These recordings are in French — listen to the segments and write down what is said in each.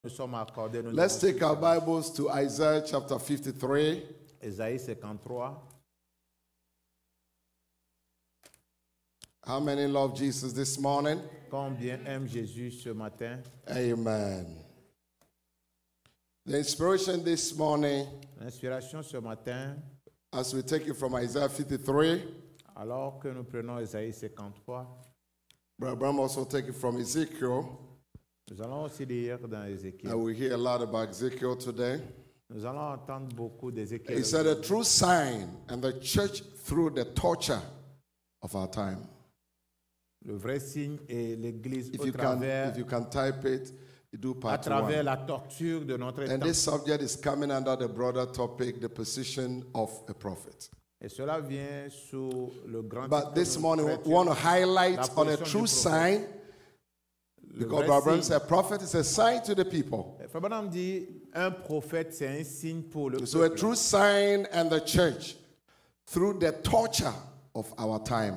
nous sommes accordés. Let's take our Bibles to Isaiah chapter 53. Ésaïe 53. How many love Jesus this morning? Combien aime Jésus ce matin? Amen. The inspiration this morning, L'inspiration ce matin, as we take it from Isaiah 53, alors que nous prenons Ésaïe 53, Brother Bram also take it from Ezekiel. nous allons aussi lire dans Ézéchiel. And we hear a lot about Ezekiel today. Nous allons entendre beaucoup d'Ézéchiel. He said a true sign and the church through the torture of our time. Le vrai signe est l'Église If au you travers, can type it, you do à part travers one. la torture de notre And temps. this subject is coming under the broader topic, the position of a prophet. Et cela vient sous le grand But titre this de morning we notre want to chrétien, highlight la on a position true du prophète. sign, Le because vrai Brother Bram signe. said a prophet is a sign to the people. Frère Branham dit, un prophète, c'est un signe pour le So a peuple. true sign and the church through the torture of our time.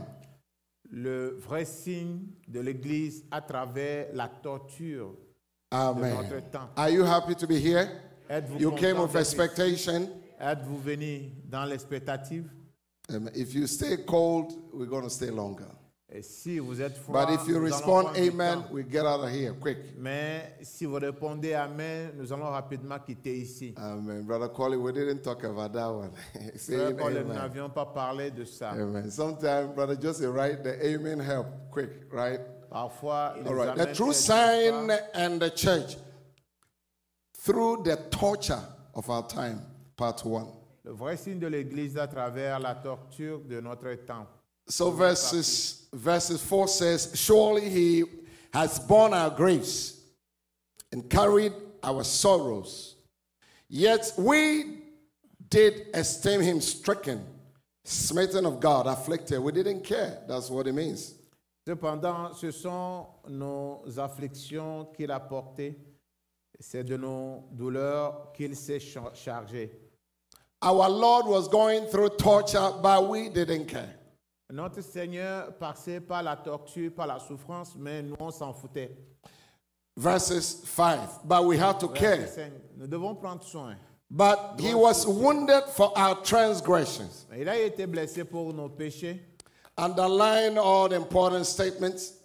Le vrai signe de l'Église à travers la torture de Amen. notre temps. Are you happy to be here? Êtes-vous You came content with d'être ici? expectation. Êtes-vous venu dans l'expectative? If you stay cold, we're going to stay longer. Et si vous êtes froid, But if you nous allons respond prendre du amen, temps. we get out of here quick. Mais si vous répondez amen, nous allons rapidement quitter ici. Amen. Brother Collie, we didn't talk about that one. Frère Saying Paul, nous amen. n'avions pas parlé de ça. Amen. Sometimes, Brother Joseph, right? The amen help quick, right? Parfois, les All right. amens The true aident sign pas. and the church through the torture of our time, part one. Le vrai signe de l'Église à travers la torture de notre temps. So verses 4 says, surely he has borne our griefs and carried our sorrows. Yet we did esteem him stricken, smitten of God, afflicted. We didn't care. That's what it means. Cependant, ce sont nos afflictions qu'il a portées. C'est de nos douleurs qu'il s'est chargé. Our Lord was going through torture, but we didn't care. Notre Seigneur passait par la torture, par la souffrance, mais nous, on s'en foutait. Verses 5, but we have to care. Verset 5, nous devons prendre soin. But he was wounded for our transgressions. Il a été blessé pour nos péchés. Underline all the important statements.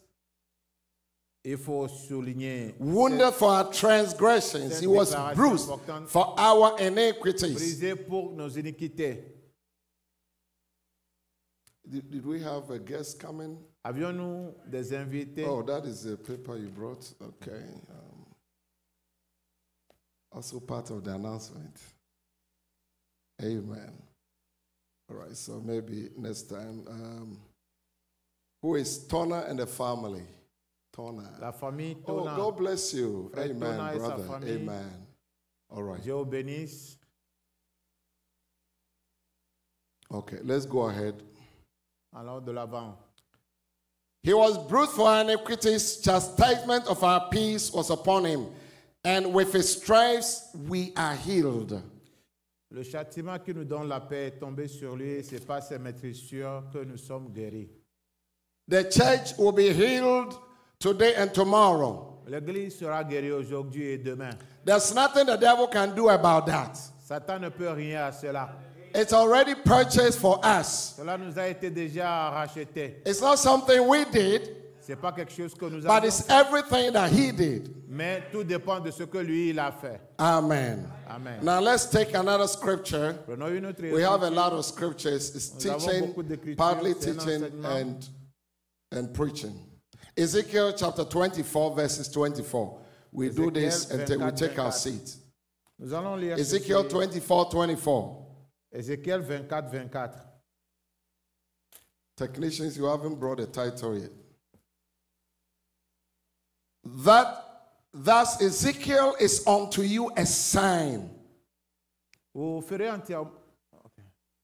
Il faut souligner. Wounded for our transgressions. He was bruised for our iniquities. Brisé pour nos iniquités. Did we have a guest coming? Avions-nous des invités? Oh, that is the paper you brought. Okay. Also part of the announcement. Amen. All right, so maybe next time. Who is Tona and the family? Tona. La famille Oh, Tona. God bless you. Frère Amen, Tona et sa brother. famille. Amen. All right. Dieu vous bénisse. Okay, let's go ahead. Alors de l'avant. He was bruised for our iniquities, chastisement of our peace was upon him, and with his stripes we are healed. Le châtiment qui nous donne la paix est tombé sur lui. C'est par ses maîtrissures que nous sommes guéris. The church will be healed today and tomorrow. L'Église sera guérie aujourd'hui et demain. There's nothing the devil can do about that. Satan ne peut rien à cela. It's already purchased for us. Cela nous a été déjà racheté. It's not something we did, C'est pas quelque chose que nous but avons it's fait, everything that he did. mais tout dépend de ce que lui il a fait. Amen. Amen. Now let's take another scripture. Prenons une autre We have a écriture. lot of scriptures. It's Nous avons teaching, beaucoup d'écritures, partly c'est un teaching enseignement. and preaching. Ezekiel chapter 24, verses 24. We do this Ézéchiel until we 24, take our 24. seat. Nous allons lire Ezekiel ceci. 24, 24. Ézéchiel 24, 24. Technicians, you haven't brought the title yet. Thus Ezekiel is unto you a sign. Vous ferez entièrement. Okay.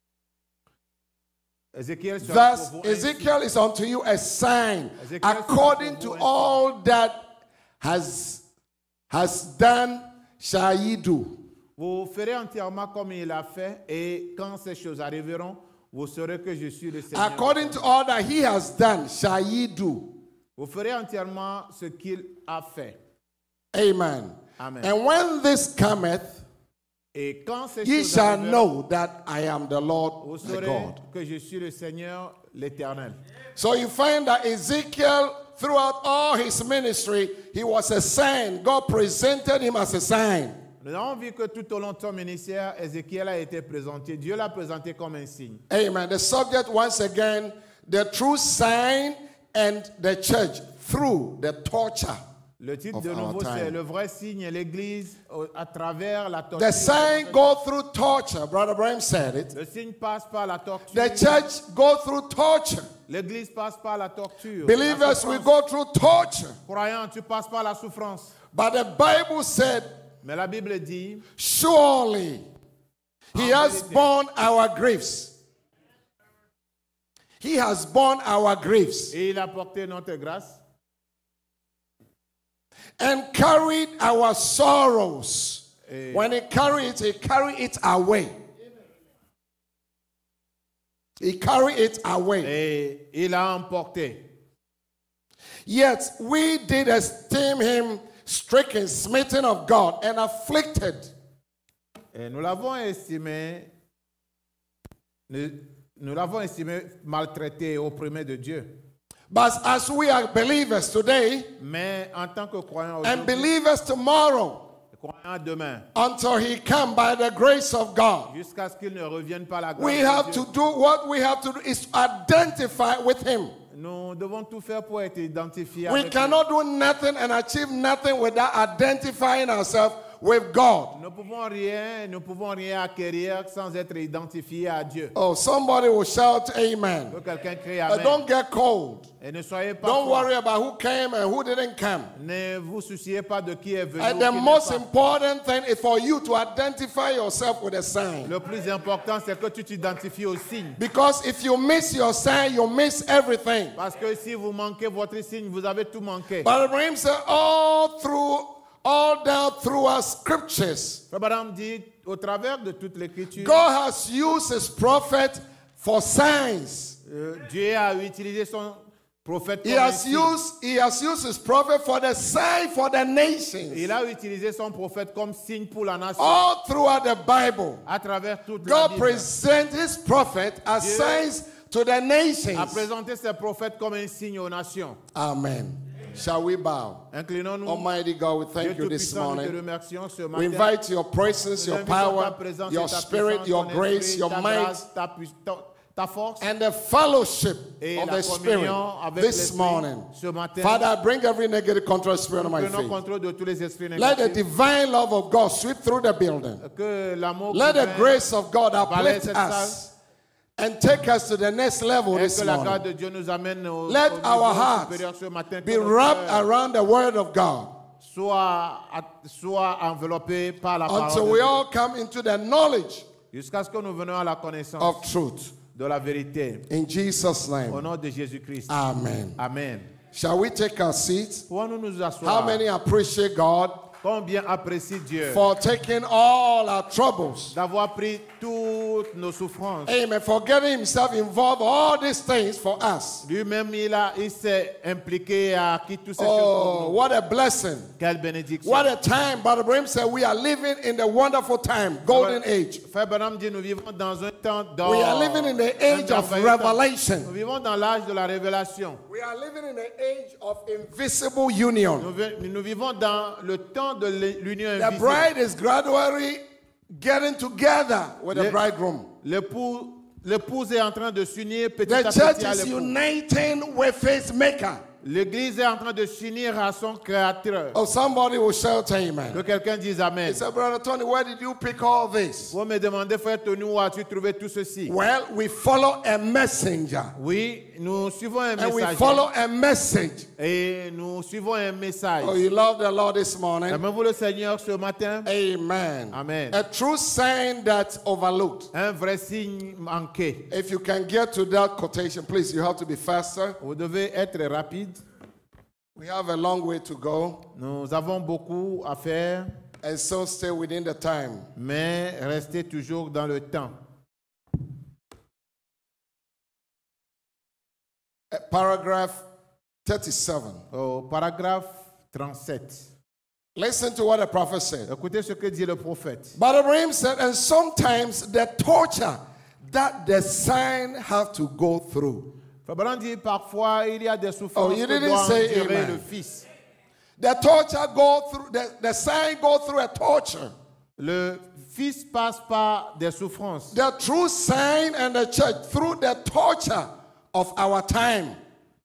Ézéchiel sera Thus pour vous un Ezekiel is unto you a sign, Ezekiel sera according pour to vous un all that has done shall ye do. Vous ferez entièrement comme il a fait, et quand ces choses arriveront, vous saurez que je suis le Seigneur. According to all that he has done shall ye do. Vous ferez entièrement ce qu'il a fait. Amen. Amen. And when this cometh, Et quand ces ye choses shall arriveront, know that I am the vous Lord the saurez God. que je suis le Seigneur, l'Éternel. So you find that Ezekiel, throughout all his ministry, he was a sign. God presented him as a sign. Nous avons vu que tout au long de son ministère, Ézéchiel a été présenté. Dieu l'a présenté comme un signe. Amen. The subject, once again, the true sign and the church through the torture. Le titre Of de our nouveau, time. c'est le vrai signe et l'Église à travers la torture. The sign go through torture. Brother Abraham said it. Le signe passe par la torture. The church go through torture. L'Église passe par la torture. Believers La will souffrance. go through torture. Croyant, tu passes par la souffrance. But the Bible said, Mais la Bible dit, surely he En has vérité. borne our griefs. He has borne our griefs et il a porté notre grâce and carried our sorrows. Et- When he carried it away. He carried it away. et il a emporté. Yet we did esteem him stricken, smitten of God, and afflicted. Et nous l'avons estimé, nous l'avons estimé maltraité et opprimé de Dieu. But as we are believers today Mais en tant que croyants and aujourd'hui, believers tomorrow, croyants demain, until he come by the grace of God, jusqu'à ce qu'il ne revienne par la grâce we de have Dieu, to do what we have to do is identify with him. nous devons tout faire pour être identifiés We avec lui. cannot do nothing and achieve nothing without identifying ourselves with God. Nous pouvons rien acquérir sans être identifiés à Dieu. Oh, somebody will shout amen. Que quelqu'un crie Amen. Don't get cold. Et ne soyez pas Don't froids. worry about who came and who didn't come. Ne vous souciez pas de qui est venu. And ou the qui n'est most pas. important thing is for you to identify yourself with a sign. Le plus important, c'est que tu t'identifies au signe. Because if you miss your sign, you miss everything. Parce que si vous manquez votre signe, vous avez tout manqué. But Abraham said, all down through our scriptures, Frère Branham dit, au travers de toute l'écriture, God has used his prophet for signs. Dieu a utilisé son prophète He comme un has signe. used his prophet for the sign for the nations. Il a utilisé son prophète comme signe pour la nation. All throughout the Bible, À travers toute la God Bible, presents his prophet as Dieu signs to the a nations. présenté ses prophètes comme un signe aux nations. Amen. Shall we bow? Inclinons-nous. Almighty God, we Dieu thank you this Tout-Puissant, nous te morning. remercions ce We matin. invite your presence, Nous your invitons ta power, présence et your ta spirit, puissance, your ton grace, esprit, your ta might, grâce, ta force and the fellowship et of la the Spirit communion avec this l'Esprit morning. ce matin. Father, I bring every negative control spirit on my Prenons feet. contrôle de tous les esprits Let the négatifs. divine love of God sweep through the building. Que l'amour Let the divin grace of God balaie uplift cette us and take us to the next level et this que la grâce morning. de Dieu nous amène au Let niveau our hearts supérieur ce matin. Que Be notre wrapped cœur around the word of God soit enveloppé par la parole until de we Dieu. all come into the knowledge Jusqu'à ce que nous venions à la connaissance of truth. de la vérité. In Jesus' Au name. nom de Jésus-Christ. Amen. Amen. Shall we take our seats? Pouvons-nous nous How asseoir? many appreciate God Combien apprécie Dieu for taking all our troubles? d'avoir pris toutes nos souffrances. Amen. For getting himself involved all these things for us. Lui-même, il s'est impliqué à qui toutes ces choses Oh, pour nous. what a blessing. Quelle bénédiction. What a time. Brother Abraham said we are living in the wonderful time, golden age. Frère Branham dit, nous vivons dans un temps d'or. We are living in the age of Un merveilleux temps. revelation. Nous vivons dans l'âge de la révélation. We are living in the age of invisible union. Nous vivons dans le temps de l'union The invisible. bride is gradually getting together with the Le- bridegroom. L'épouse est en train de s'unir petit à The petit church à is l'époux. uniting with its maker. L'église est en train de s'unir à son créateur. Oh, somebody will shout Que amen. quelqu'un dise Amen. He said, Brother Tony, where did you pick all this? Vous me demandez, frère Tony, où as-tu trouvé tout ceci? Well, we follow a messenger. Oui, nous suivons un And we message. follow a message. Et nous suivons un message. Oh, you love the Lord this morning? Aimez-vous le Seigneur ce matin? Amen. Amen. A true sign that's overlooked. Un vrai signe manqué. If you can get to that quotation, please, you have to be faster. Vous devez être rapide. We have a long way to go, Nous avons beaucoup à faire, and so stay within the time. mais restez toujours dans le temps. Paragraph 37. Au paragraphe 37. Listen to what the prophet said. Écoutez ce que dit le prophète. But Abraham said, and sometimes the torture that the sign have to go through. Abraham dit parfois il y a des souffrances Oh, you que didn't doit say endurer amen. le fils. The torture go through, the sign go through a torture. Le fils passe par des souffrances. The true sign and the church through the torture of our time.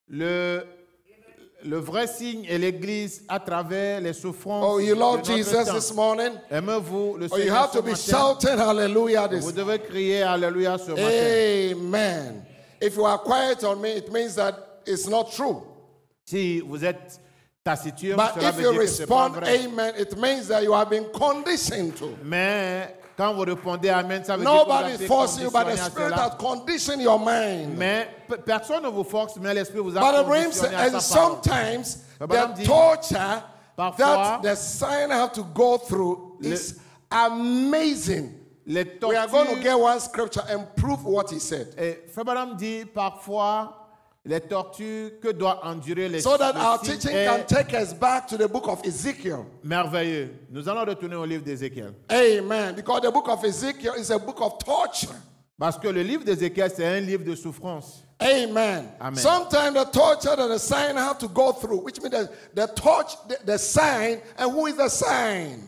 Le vrai signe est l'Église à travers les souffrances. Oh, you love de notre Jesus temps. this morning? Aimez-vous le Oh, you Seigneur have ce to be matin? shouting hallelujah Vous this. devez crier Alléluia ce matin. Amen. If you are quiet on me, it means that it's not true. Si vous êtes taciturne, But cela if veut you dire que c'est pas respond vrai. amen, it means that you have been conditioned to. Mais quand vous répondez Amen, ça veut dire que vous Nobody avez été forced you, but the conditionné à Spirit cela. has conditioned your mind. Mais personne ne vous force, mais l'Esprit vous a But Abraham said, conditionné à and sa parole. sometimes Abraham the dit, torture parfois, that the sign have to go through is amazing. Les We are going to tortures, get one scripture and prove what he said. et Abraham dit parfois les tortures que doit endurer les So that le our signe teaching est can take us back to the book of Ezekiel. merveilleux. Nous allons retourner au livre d'Ézéchiel. Amen. Because the book of Ezekiel is a book of torture. Parce que le livre d'Ézéchiel, c'est un livre de souffrance. Amen. Amen. Sometimes the torture that the sign have to go through, which means the torch, the sign, and who is the sign?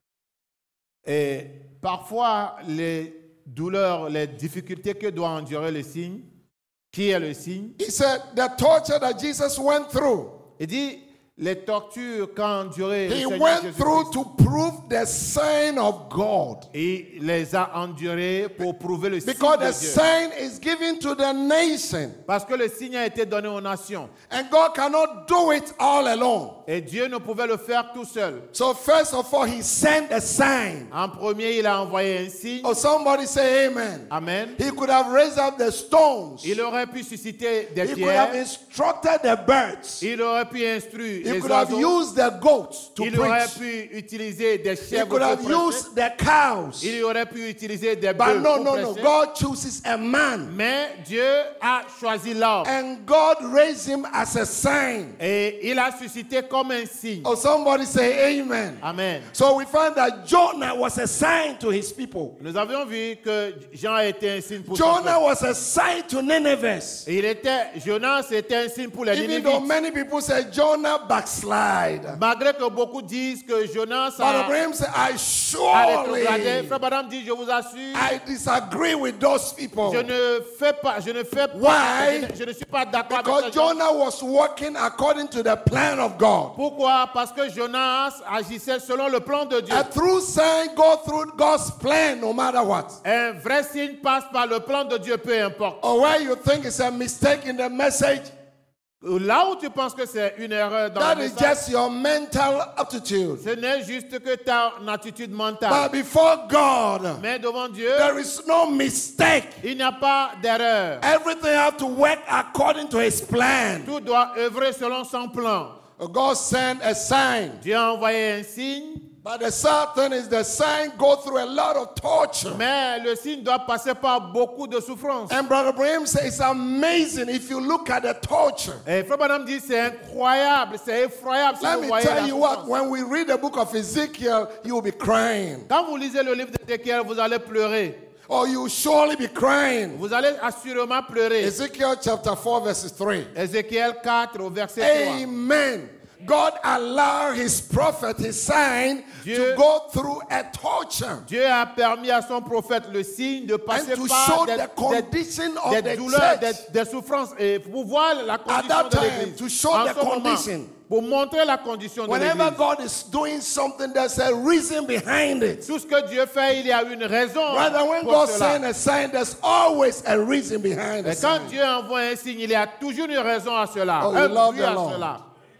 Et parfois, les douleurs, les difficultés que doit endurer le signe, qui est le signe? He said the torture that Jesus went through. Il dit, les tortures qu'a enduré le He Seigneur went Jésus-Christ, through to prove the sign of God. et il les a endurés pour prouver le signe Because de the Dieu. sign is given to the nation. Parce que le signe a été donné aux nations. And God cannot do it all alone. Et Dieu ne pouvait le faire tout seul. So first of all, he sent a sign. En premier, il a envoyé un signe. Oh, somebody say amen. Amen. He could have raised up the stones. Il aurait pu susciter des He could have pierres. instructed the birds. Il aurait pu instruire He les could have oiseaux. used the goats to Il aurait preach. pu utiliser des He chèvres could pour have prêcher. used the cows. Il aurait pu utiliser des But bœufs no, pour no, no. prêcher. God chooses a man. Mais Dieu a choisi l'homme. And God raised him as a sign. Et il a suscité comme un signe. Oh, somebody say amen. Amen. So we find that Jonah was a sign to his people. Nous avions vu que Jean était un signe pour son Jonah peuple. was a sign to Nineveh. Jonas était un signe pour les Even though Ninivites. many people say Jonah backslide. Malgré que beaucoup disent que Jonas But a Abraham said, I rétrogradé, surely, Frère Madame dit, je vous assure, I disagree with those people. je ne fais pas, Why? je ne suis pas d'accord avec Because ces gens. Jonah was working according to the plan of God. Pourquoi? Parce que Jonas agissait selon le plan de Dieu. A true sign go through God's plan no matter what. Un vrai signe passe par le plan de Dieu, peu importe. Or where you think it's a mistake in the message, Là où tu penses que c'est une erreur dans that le is message, just your mental aptitude. ce n'est juste que ta attitude mentale. But before God, Mais devant Dieu, there is no mistake. il n'y a pas d'erreur. Everything has to work according to his plan. Tout doit œuvrer selon son plan. God sent a sign. Dieu a envoyé un signe, But the sad thing is the sign go through a lot of torture. mais le signe doit passer par beaucoup de souffrances. And Brother Braham says it's amazing if you look at the torture. Et Frère Branham dit c'est incroyable, c'est effroyable si Let vous me voyez la tell you what, souffrance. when we read the book of Ezekiel, you will be crying. Quand vous lisez le livre d'Ézéchiel, vous allez pleurer. Or you will surely be crying. Vous allez assurément pleurer. Ezekiel chapter 4 verses 3. Ézéchiel 4 au verset 3. Amen. God allowed his prophet, his sign, Dieu- to go through a torture. Dieu a permis à son prophète le signe de passer And to par show des, the condition of des the douleurs, church. des souffrances, et pour voir la condition that de time, l'Église. to show En the ce moment, condition. pour montrer la condition de Whenever l'Église. God is doing something, there's a reason behind it. Tout ce que Dieu fait, il y a une raison Rather, when pour God cela. sends a sign, there's always a reason behind Et it. quand Dieu envoie un signe, il y a toujours une raison à cela. Oh, you Un love but the à Lord. cela.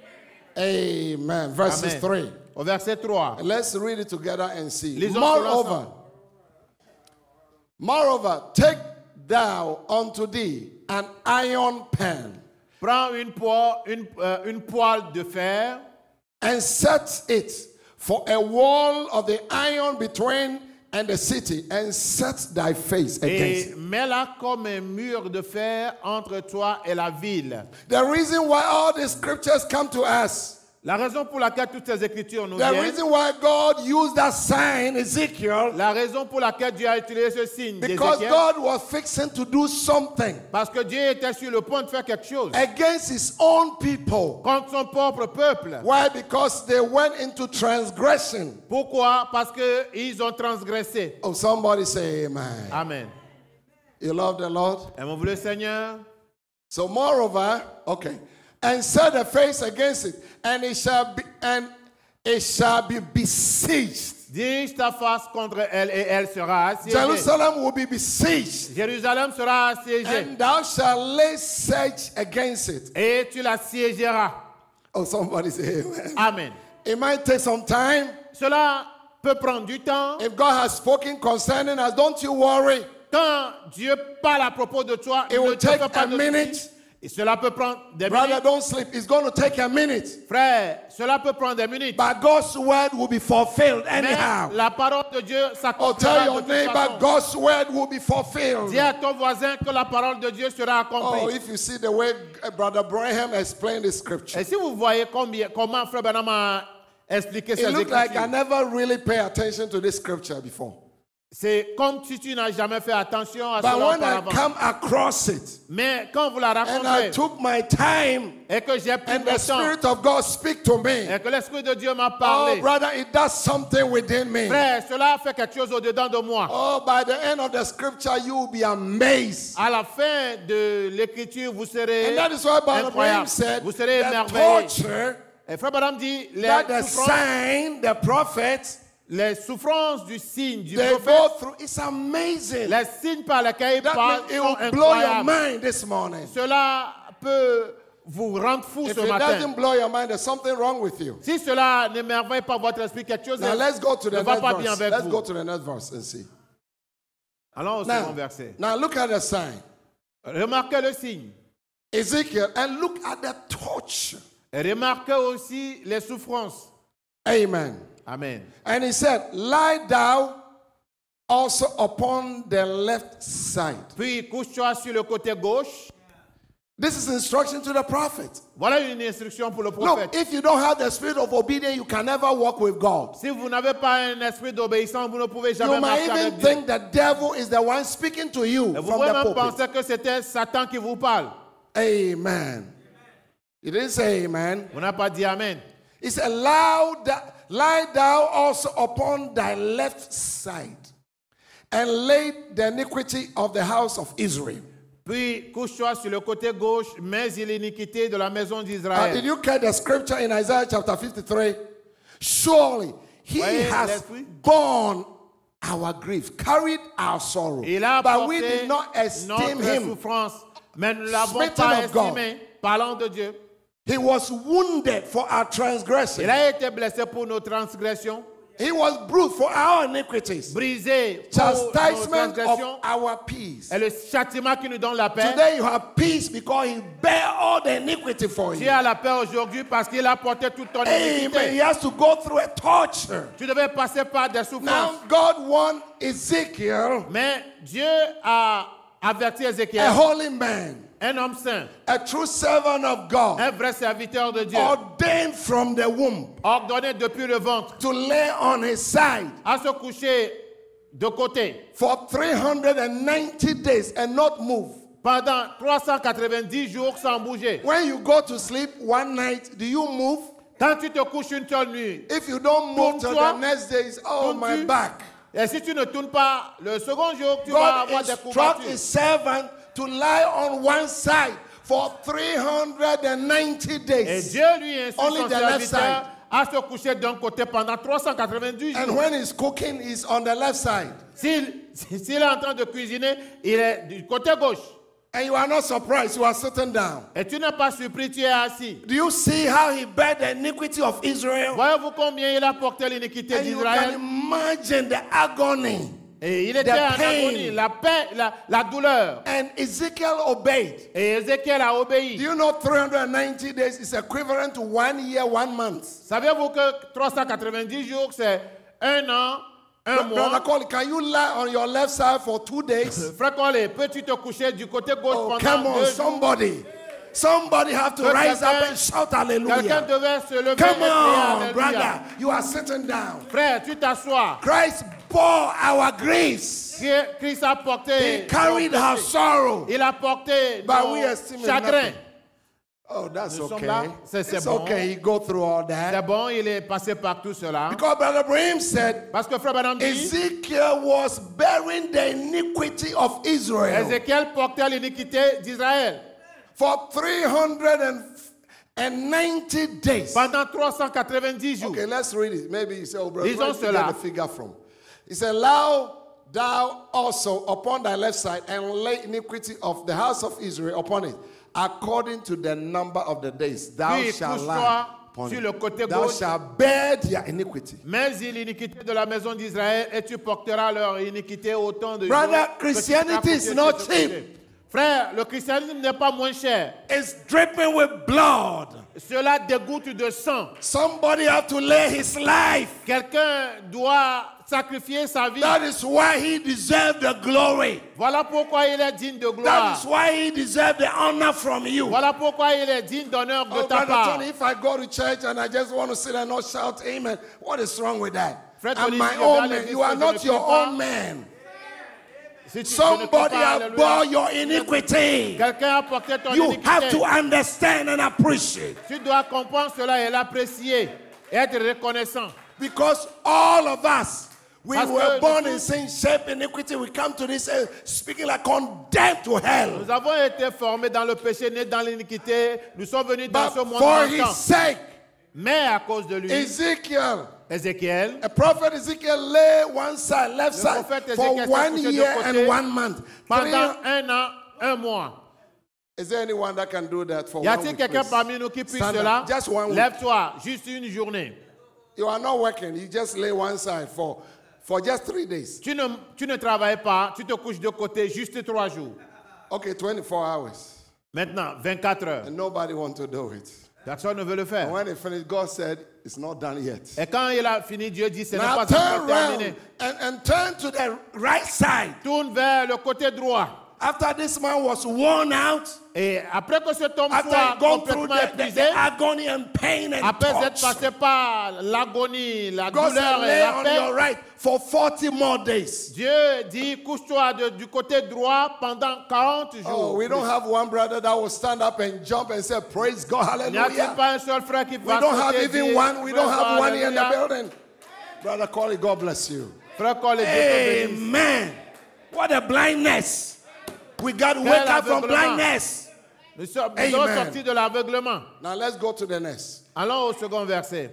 Amen. Verses Amen. 3. Au verset 3. Let's read it together and see. Lisons Moreover, take thou unto thee an iron pan, Prends une poêle de fer and set it for a wall of the iron between and the city, and set thy face against et it. mets-la comme un mur de fer entre toi et la ville. The reason why all these scriptures come to us La raison pour laquelle toutes ces écritures nous The viennent, reason why God used that sign, Ezekiel, la raison pour laquelle Dieu a utilisé ce signe because d'Ézéchiel, God was fixing to do something parce que Dieu était sur le point de faire quelque chose against his own people. contre son propre peuple. Why? Because they went into transgression. Pourquoi? Parce qu'ils ont transgressé. Oh, somebody say amen. Amen. You love the Lord? Aimons-vous le Seigneur? So moreover, okay, and set a face against it, and it shall be besieged. Dirige ta face contre elle et elle sera assiégée. Jerusalem will be besieged, Jérusalem sera assiégée and thou shalt lay siege against it. et tu l'assiégeras. Oh, somebody say amen. Amen. It might take some time. Cela peut prendre du temps. If God has spoken concerning us, don't you worry. Quand Dieu parle à propos de toi, It ne will te take fais pas a de minute. soucis. Et cela peut prendre des Brother, minutes. don't sleep. It's going to take a minute. Frère, cela peut prendre des minutes. But God's word will be fulfilled anyhow. Mais la parole de Dieu Oh, s'accomplira tell de your toute neighbor, façon. God's word will be fulfilled. Dis à ton voisin que la parole de Dieu sera Oh, accomplie. if you see the way Brother Branham explained the scripture, Et si vous voyez comment Frère Branham a expliqué ces it looked like I écritures, never really paid attention to this scripture before. c'est comme si tu n'as jamais fait attention à But cela when I auparavant. come across it, Mais quand vous la and I racontez took my time, et que j'ai pris and le the temps Spirit of God speak to me, et que l'Esprit de Dieu m'a oh, parlé, brother, it does something within me. frère, cela fait quelque chose au-dedans de moi. Oh, by the end of the scripture, you will be amazed. À la fin de l'écriture, vous serez And that is why Brother Branham incroyable. said, Vous serez the émerveillé. torture Et Frère Branham dit, that the sign, the prophet, les souffrances du signe du they prophète, go through, it's amazing. les signes par lesquels il That parle means it sont will blow your incroyables. mind this morning. Cela peut vous rendre fou If ce it matin. doesn't blow your mind, there's something wrong with you. Si cela n'émerveille pas votre esprit, quelque chose Now let's go to ne the va next pas bien verse. avec Let's vous. go to the next verse and see. Allons au second verset. Now look at the sign. Remarquez le signe. Ezekiel, and look at the torture. Et remarquez aussi les souffrances. Amen. Amen. And he said, lie thou also upon the left side. Puis couche-toi sur le côté gauche. This is instruction to the prophet. Voilà une instruction pour le prophète. Look, if you don't have the spirit of obedience, you can never walk with God. Si vous n'avez pas un esprit d'obéissance, vous ne pouvez jamais You might marcher even avec Dieu. think the devil is the one speaking to you Et vous from pouvez the même pulpit. penser que c'était Satan qui vous parle. Amen. You didn't say amen. Vous n'avez pas dit Amen. He said, lie thou also upon thy left side, and lay the iniquity of the house of Israel. Puis couche-toi sur le côté gauche, mais il est l'iniquité de la maison Did d'Israël. you catch the scripture in Isaiah chapter 53? Surely he Voyez has l'esprit? borne our grief, carried our sorrow, Il a but we porté did not esteem notre him. souffrance, mais nous ne l'avons Smitten pas of God. estimé. Parlant de Dieu. He was wounded for our transgression. Il a été blessé pour nos transgressions, He was bruised for our iniquities. brisé pour nos Chastisement of transgressions, our peace. et le châtiment qui nous donne la paix. Today you have peace because he bare all the iniquity for Tu you. as la paix aujourd'hui parce qu'il a porté toute ton Amen. He iniquité. has to go through a torture. Tu devais passer par des Now souffrances. God warned Ezekiel, Mais Dieu a averti a Ézéchiel, holy man, un homme saint, a true servant of God, un vrai serviteur de Dieu, ordained from the womb ordonné depuis le ventre to lay on his side à se coucher de côté for 390 days and not move. pendant 390 jours sans bouger. When you go to sleep one night, do you move? Quand tu te couches une seule nuit, If you don't move till Tourne-toi. the next day, it's, oh, my Tournes-tu. back. et si tu ne tournes pas, le second jour, tu vas God avoir des instructed his courbatures. servant to lie on one side for 390 Et days. Dieu lui instruit Only son the left serviteur à se coucher d'un côté pendant 390 And jours. when he's cooking, he's on the left side. S'il est en train de cuisiner, il est du côté gauche. And you are not surprised, you are sitting down. Et tu n'es pas surpris, tu es assis. Do you see how he bare the iniquity of Israel? Voyez-vous combien il a porté l'iniquité And you can d'Israël? imagine the agony. Et il était the en pain. agonie, la paix, la douleur. And Ezekiel obeyed. Et Ézéchiel a Do obéi. you know 390 days is equivalent to 1 year, 1 month? Savez-vous que 390 jours, c'est un an, un Brother mois? Cole, can you lie on your left side for 2 days? Frère Collet, peux-tu te coucher du côté gauche Oh, pendant come on, 2 jours? somebody. Somebody have to Que rise up quelqu'un- and shout Quelqu'un hallelujah. devait se lever et Come crier on, Alléluia. brother. You are sitting down. Frère, tu t'assois. Christ bore our griefs. Christ a porté. He carried our sorrow. Il a porté But nos we esteem it chagrins. nothing. Oh, that's Nous sommes okay. là. C'est It's bon. okay. He go through all C'est that. bon, il est passé par tout cela. Because Brother Brahim said, Parce que Frère Branham dit, Ezekiel was bearing the iniquity of Israel Ézéchiel portait l'iniquité d'Israël for 390 days. pendant 390 jours. Okay, let's read it. Maybe you say, oh, brother, Disons where did you cela. get the figure from? He said, thou also upon thy left side, and lay iniquity of the house of Israel upon it, according to the number of the days. Thou Puis shalt couche-toi lie upon sur it. le côté Thou gauche. shalt bear their iniquity. Mais l'iniquité de la maison d'Israël et tu porteras leur iniquité autant de Brother, jours que tu Christianity seras is porté not sur ce cheap. côté. Frère, le christianisme n'est pas moins cher. It's dripping with blood. Cela dégoûte de sang. Somebody have to lay his life. Quelqu'un doit sacrifier sa vie. That is why he deserved the glory. Voilà pourquoi il est digne de That gloire. is why he deserved the honor from you. Voilà pourquoi il est digne d'honneur de Oh, ta Brother part. Tony, if I go to church and I just want to sit and not shout amen, what is wrong with that? Frère I'm Tony, my si je vais own à man. l'église, You are je ne not crie your pas. own man. Si tu ne cries Somebody pas, has alléluia, bore your iniquity. quelqu'un a porté ton You iniquité. have to understand and appreciate. Tu dois comprendre cela et l'apprécier et être reconnaissant. Because all of us, we Parce que were born nous in sin, shape iniquity. We come to this speaking like condemned to hell. Nous avons été formés dans le péché, nés dans l'iniquité. Nous sommes venus dans But ce monde for his mentant. sake, Mais à cause de lui, Ezekiel, Ézéchiel, a prophet Ezekiel lay one side, left Le side, prophète for Ézéchiel s'est 1 couché de year côté and 1 month. pendant 1 an, 1 mois. Is there anyone that can do that for Y 1 a-t-il week? quelqu'un please? parmi nous qui puisse Stand cela? up. Just 1 week. Lève-toi, juste une journée. You are not working. You just lay one side for just 3 days. Tu ne travailles pas, tu te couches de côté juste 3 jours. Okay, 24 hours. Maintenant, 24 heures. And nobody wants to do it. Personne ne veut le faire. And when they finished, God said, it's not done yet. Et quand il a fini, Dieu dit, ce n'est Now pas turn encore terminé. around and turn to the right side. Tourne vers le côté droit. After this man was worn out, Et après que cet homme after soit he'd gone through complètement the épuisé, agony and pain and après être torture, passé par l'agonie, la God said, douleur et lay la on paix, your right for 40 more days. Dieu dit, couche-toi du côté droit pendant 40 jours. Oh, we don't have one brother that will stand up and jump and say, praise God, N'y a-t-il hallelujah. pas un seul frère qui We va don't have sauter et even dire, one. We don't Praise have God, one here in the alléluia. building. Brother Corey, God bless you. Frère Cole, Dieu te bénisse. Amen. What a blindness. We got to Quel wake up from aveuglement. blindness. Nous sommes Amen. sortis de l'aveuglement. Now let's go to the next. Allons au second verset.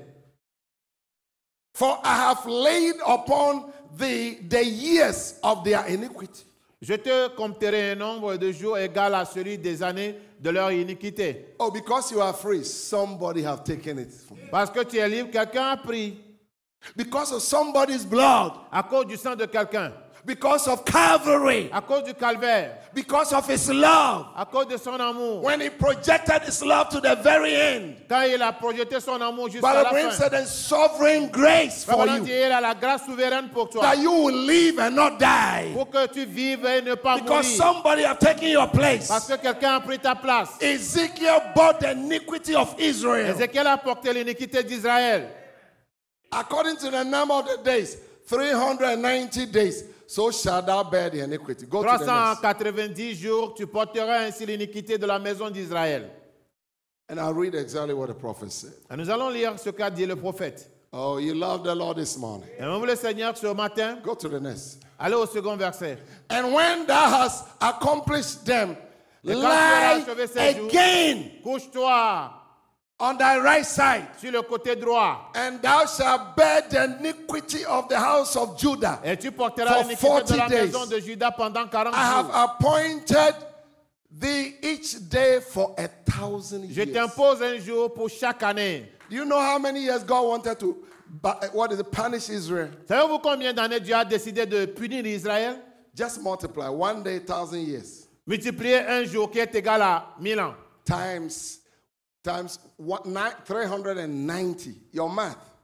For I have laid upon thee the years of their iniquity. Je te compterai un nombre de jours égal à celui des années de leur iniquité. Oh, because you are free, somebody have taken it from you. Parce que tu es libre, quelqu'un a pris. Because of somebody's blood. À cause du sang de quelqu'un. Because of Calvary. À cause du calvaire. Because of his love. À cause de son amour. When he projected his love to the very end. Quand il a projeté son amour jusqu'à But la Abraham fin. said, and sovereign grace for Vraiment, you. il a la grâce souveraine pour toi. That you will live and not die. Pour que tu vives et ne pas Because mourir. somebody have taken your place. Parce que quelqu'un a pris ta place. Ezekiel bore the iniquity of Israel. Ézéchiel a porté l'iniquité d'Israël. According to the number of the days, 390 days, so shall thou bear the iniquity. Go to the next. 390 jours, tu porteras ainsi l'iniquité de la maison d'Israël. And I'll read exactly what the prophet said. Et nous allons lire ce qu'a dit le prophète. Oh, you love the Lord this morning. Aimons-vous le Seigneur ce matin? Go to the next. Allez au second verset. And when thou hast accomplished them, Et quand tu lie auras achevé ces jours, again couche-toi on thy right side, sur le côté droit. and thou shalt bear the iniquity of the house of Judah. Et tu porteras For l'iniquité 40 de la days. maison de Judas pendant 40 I have jours. appointed thee each day for 1,000 Je years. t'impose un jour pour chaque année. Do you know how many years God wanted to punish Israel? Savez-vous combien d'années Dieu a décidé de punir Israël? Just multiply 1 day, 1,000 years Multiplier un jour qui est égal à 1000 ans. times 390. Your math.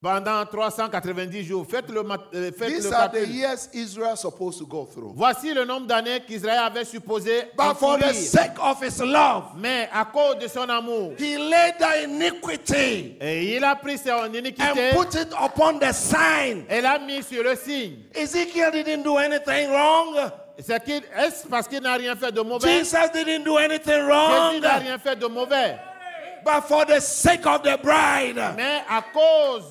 pendant 390 jours. Faites le These are the calcul. years Israel is supposed to go through. Voici le nombre d'années qu'Israël avait supposé But for the encourir. sake of his love, Mais à cause de son amour, he laid the iniquity et il a pris son iniquité and put it upon the sign. et l'a mis sur le signe. Ezekiel didn't do anything wrong. Est-ce parce qu'il n'a rien fait de mauvais? Jesus didn't do anything wrong. Jésus n'a rien fait de mauvais. But for the sake of the bride, Mais à cause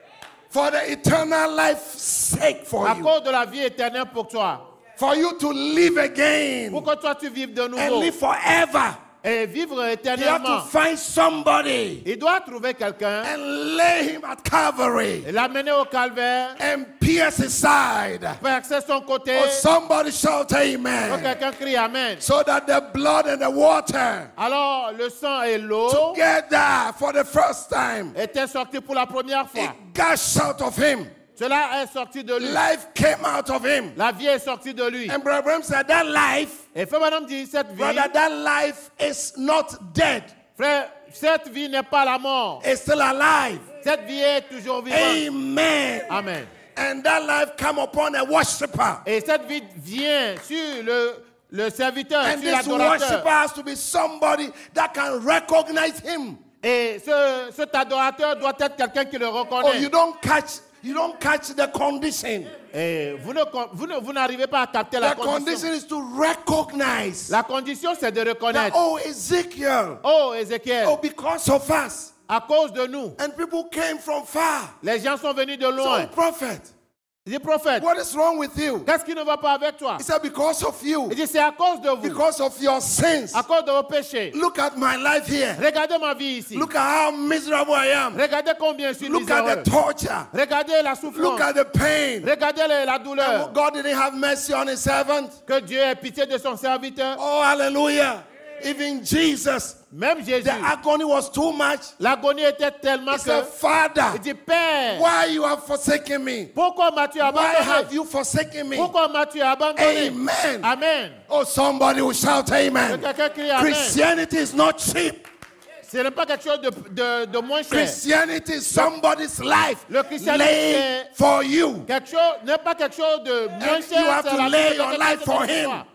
for the eternal life's sake for à you, cause de la vie éternelle pour toi, for you to live again pour que toi tu vives de and nouveau live forever, et vivre you have to éternellement, find somebody il doit trouver quelqu'un and lay him at Calvary et l'amener au calvaire, and pierce his side. percer son côté, Oh, somebody shout que amen. quelqu'un crie Amen. So that the blood and the water Alors le sang et l'eau together for the first time, étaient sortis pour la première fois. it gushed out of him. Cela est sorti de lui. Life came out of him. La vie est sortie de lui. And Brother Branham said that life, Et Frère Branham dit, cette vie, brother, that life is not dead. frère, cette vie n'est pas la mort. It's still alive. Cette vie est toujours vivante. Amen. Amen. And that life come upon a worshiper. Et cette vie vient sur le serviteur, And sur this l'adorateur. worshiper has to be somebody that can recognize him. Et cet adorateur doit être quelqu'un qui le Oh, reconnaît. you don't catch the condition. Et vous n'arrivez pas à capter la The condition condition. is to recognize La condition, c'est de that, reconnaître. oh, Ezekiel, Oh, Ézéchiel, oh, because of us. à cause de nous, And people came from far. les gens sont venus de So, loin. prophet, Il dit, prophète, what is wrong with you? qu'est-ce qui ne va pas avec toi? He said, because of you, Il dit, c'est à cause de vous, because of your sins. à cause de vos péchés. Look at my life here. Regardez ma vie ici. Look at how miserable I am. Regardez combien je suis Look at miséreux. the torture. Regardez la Look souffrance. at the pain. Regardez la douleur. God didn't have mercy on his servant. Que Dieu ait pitié de son serviteur. Oh, hallelujah. Even Jesus, Même Jésus, the agony was too much. l'agonie était tellement He said, que Father, il dit, Père, why you have forsaken me? pourquoi m'as-tu Why have abandonné? you forsaken me? Pourquoi m'as-tu abandonné? Amen. Amen. Oh, somebody will shout Que amen. quelqu'un crie Amen. Christianity is not cheap. Ce n'est pas quelque chose de moins cher. Christianity is somebody's life Le christianisme, laid c'est for you. quelque chose n'est pas quelque chose de moins And cher. you have c'est to la vie lay de your quelqu'un life qui for te him. reçoit.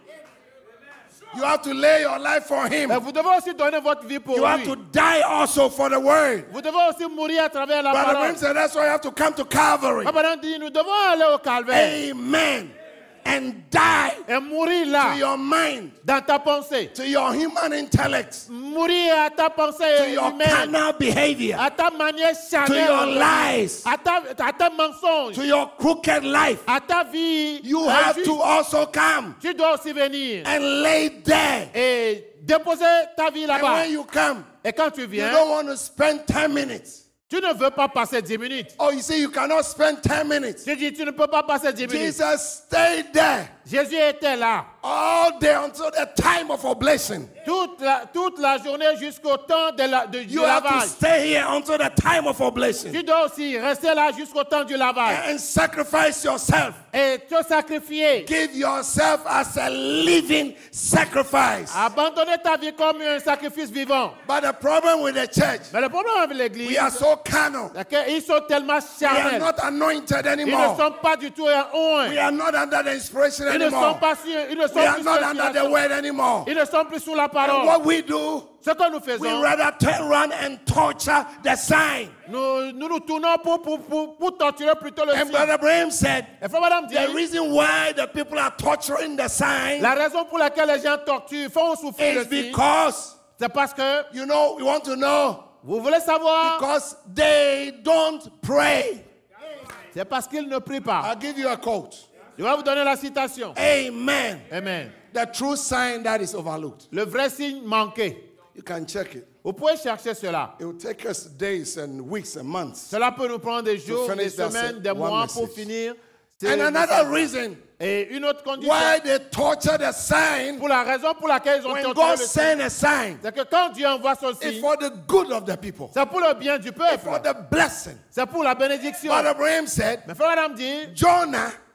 You have to lay your life for him. Mais vous devez aussi donner votre vie pour You have lui. to die also for the word. Vous devez aussi mourir à travers la Brother parole. Branham said that's why you have to come to Calvary. Abraham dit, nous devons aller au calvaire Amen. And die et mourir to là, your mind, dans ta pensée. to your human intellect, Mourir à ta to pensée your humaine, carnal behavior, à ta manière to charnelle, your lies, à tes mensonges, to your crooked life. à ta vie. You have injuste. to also come Tu dois aussi venir and lay there. et déposer ta vie And là-bas. when you come, Et quand tu you viens, don't want to spend 10 minutes. tu ne veux pas passer 10 minutes. Oh, you see, you cannot spend 10 minutes. Je dis, tu ne peux pas passer 10 minutes. Jesus stayed there Jésus était là all day until the time of oblation. toute la journée jusqu'au temps du You have to lavage. stay here until the time of oblation Tu dois aussi rester là jusqu'au temps du lavage and sacrifice yourself. et te sacrifier. Give yourself as a living sacrifice. Abandonner ta vie comme un sacrifice vivant. But the problem with the church, Mais le problème avec l'église, we are so carnal. c'est qu'ils sont tellement We are charnels. not anointed Ils ne anymore. sont pas du tout oints. We are not under the inspiration Ils ne sont anymore. pas sûrs. Ils ne sont We are plus not sous under the l'inspiration. word anymore. Ils ne sont plus sous la And parole. what we do, Ce que nous we faisons, rather turn around and torture the sign. nous tournons pour torturer plutôt le And signe. Brother Abraham said, Et Frère Madame dit, the reason why the people are torturing the sign la raison pour laquelle les gens torturent, font souffrir le is signe, because, c'est parce que, you know, we want to know, vous voulez savoir, because they don't pray. c'est parce qu'ils ne prient pas. I'll give you a quote. Je vais vous donner la citation. Amen. Amen. The true sign that is overlooked. Le vrai signe manqué. You can check it. Vous pouvez chercher cela. It will take us days and weeks and months. Cela peut nous prendre des jours, des finish that semaines, des one mois message. pour finir. And another reason Et une autre condition, why they torture the sign, pour la raison pour laquelle ils ont when torturé God le signe, send a sign, c'est que quand Dieu envoie son it's signe, for the good of the people, c'est pour le bien du for peuple. the blessing. C'est pour la bénédiction. But Abraham said, Mais Frère Adam dit, Jonah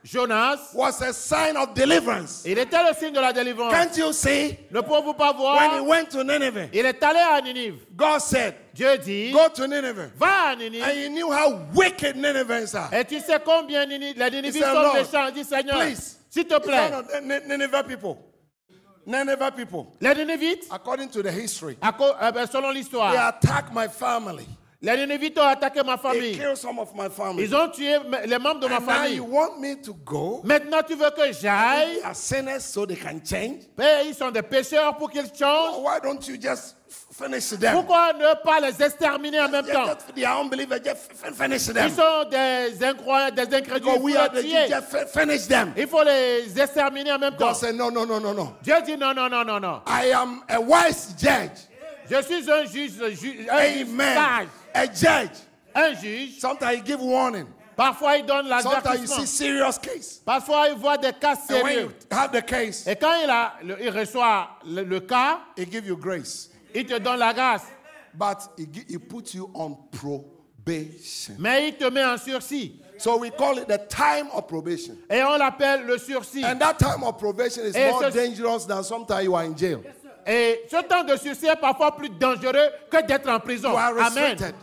Jonas, was a sign of deliverance. il était le signe de la délivrance. Can't you see? Ne pouvez-vous pas When voir? he went to Nineveh, Il est allé à Ninive. God said, Dieu dit, go to Nineveh. va à And Ninive. he knew how wicked Ninevehs are. Et tu sais combien les He Ninivites said, sont Lord, méchants. Il dit, Seigneur, please. s'il te plaît. No, Nineveh people. Nineveh people. Les Ninivites, According to the history, selon they l'histoire, attacked my family. les Ninivites ont attaqué ma They famille. killed some of my family. Ils ont tué les membres de ma And now famille. you want me to go? Maintenant, tu veux que j'aille? They are sinners so they can change. Mais ils sont des pécheurs pour qu'ils changent. Why don't you just finish them? Pourquoi ne pas les exterminer en même temps? They are unbelievers. Just finish them. Ils sont des incroyants, des incrédules. Because we are Il faut the les tuer. just finish them. Il faut les exterminer en même temps. God said, no. Dieu dit non, non, non, non, non. I am a wise judge. Je suis un juge sage. Amen. A judge. Un juge. Sometimes he give warning. Parfois, il donne Sometimes you see l'avertissement. serious case. Parfois, il voit des cas And when you sérieux. have the case, Et quand il reçoit le cas, he give you grace. il te donne la grâce. But he puts you on probation. Mais il te met en sursis. So we call it the time of probation. Et on l'appelle le sursis. And that time of probation is Et more ce- dangerous than sometimes you are in jail. Et ce temps de sursis est parfois plus dangereux que d'être en prison. You are Amen. restricted.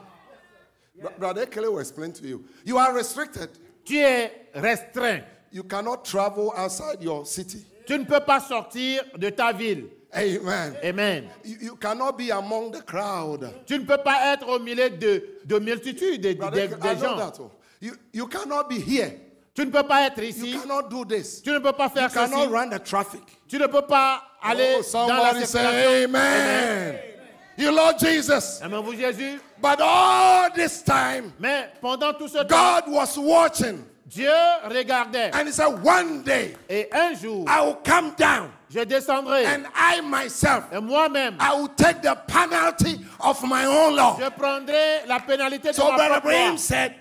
Brother Kelly will explain to you. You are restricted. Tu es restreint. You cannot travel outside your city. Tu ne peux pas sortir de ta ville. Amen. Amen. You cannot be among the crowd. Tu ne peux pas être au milieu de multitudes, Brother, des I know gens. that. You cannot be here. Tu ne peux pas être ici. You cannot do this. Tu ne peux pas You faire ceci. cannot run the traffic. Tu ne peux pas aller Oh, dans la somebody say circulation. amen. You Lord Jesus. Aimez-vous Jésus? But all this time, Mais pendant tout ce temps, God was watching. Dieu regardait. And he said, one day Et un jour, I will come down je descendrai. and I myself, Et moi-même, I will take the penalty of my own law. je prendrai la pénalité de So ma Brother propre loi. Abraham said,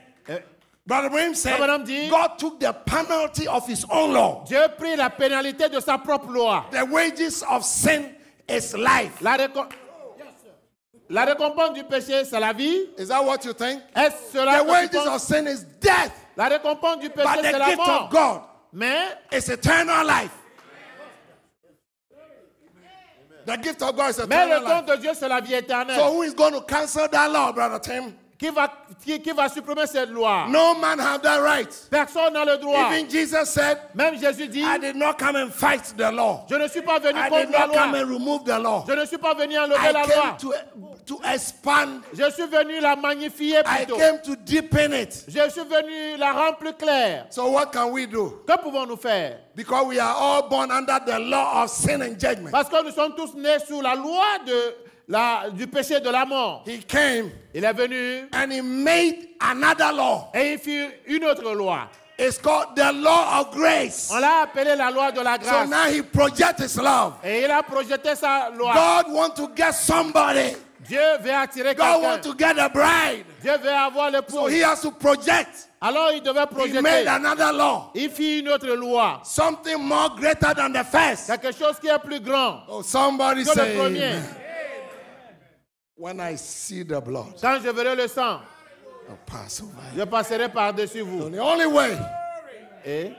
Abraham dit, God took the penalty of his own law. Dieu prit la pénalité de sa propre loi. The wages of sin is life. La récompense du péché, c'est la vie. Is that what you think? Est-ce cela The que tu wages penses? of sin is death. La récompense du péché, But c'est the la gift mort. of God Mais is eternal life. The gift of God is le eternal don life. de Dieu, c'est la vie éternelle. So who is going to cancel that law, Brother Tim? Qui va supprimer cette loi? No man have that right. Personne n'a le droit. Even Jesus said, Même Jésus dit, I did not come and fight the law. je ne suis pas venu I contre did la not come loi. and remove the law. Je ne suis pas venu enlever I la came loi. to expand. Je suis venu la magnifier I plutôt. came to deepen it. Je suis venu la rendre plus claire. So what can we do? Que pouvons-nous faire? Because we are all born under the law of sin and judgment. Parce que nous sommes tous nés sous la loi du péché et de la mort. He came Il est venu and he made another law. et il fit une autre loi. It's called the law of grace. On l'a appelée la loi de la So grâce. now he projects his love. Et il a projeté sa loi. God wants to get somebody. Dieu veut attirer God quelqu'un. wants to get a bride. Dieu veut avoir So l'époux. he has to project. Alors il devait He made projeter. another law. Il fit une autre loi. Something more greater than the first. Quelque chose qui est plus grand Oh, somebody que le say, premier. amen. When I see the blood, Quand je verrai le sang, I'll pass over. je passerai par-dessus vous. The only way, Et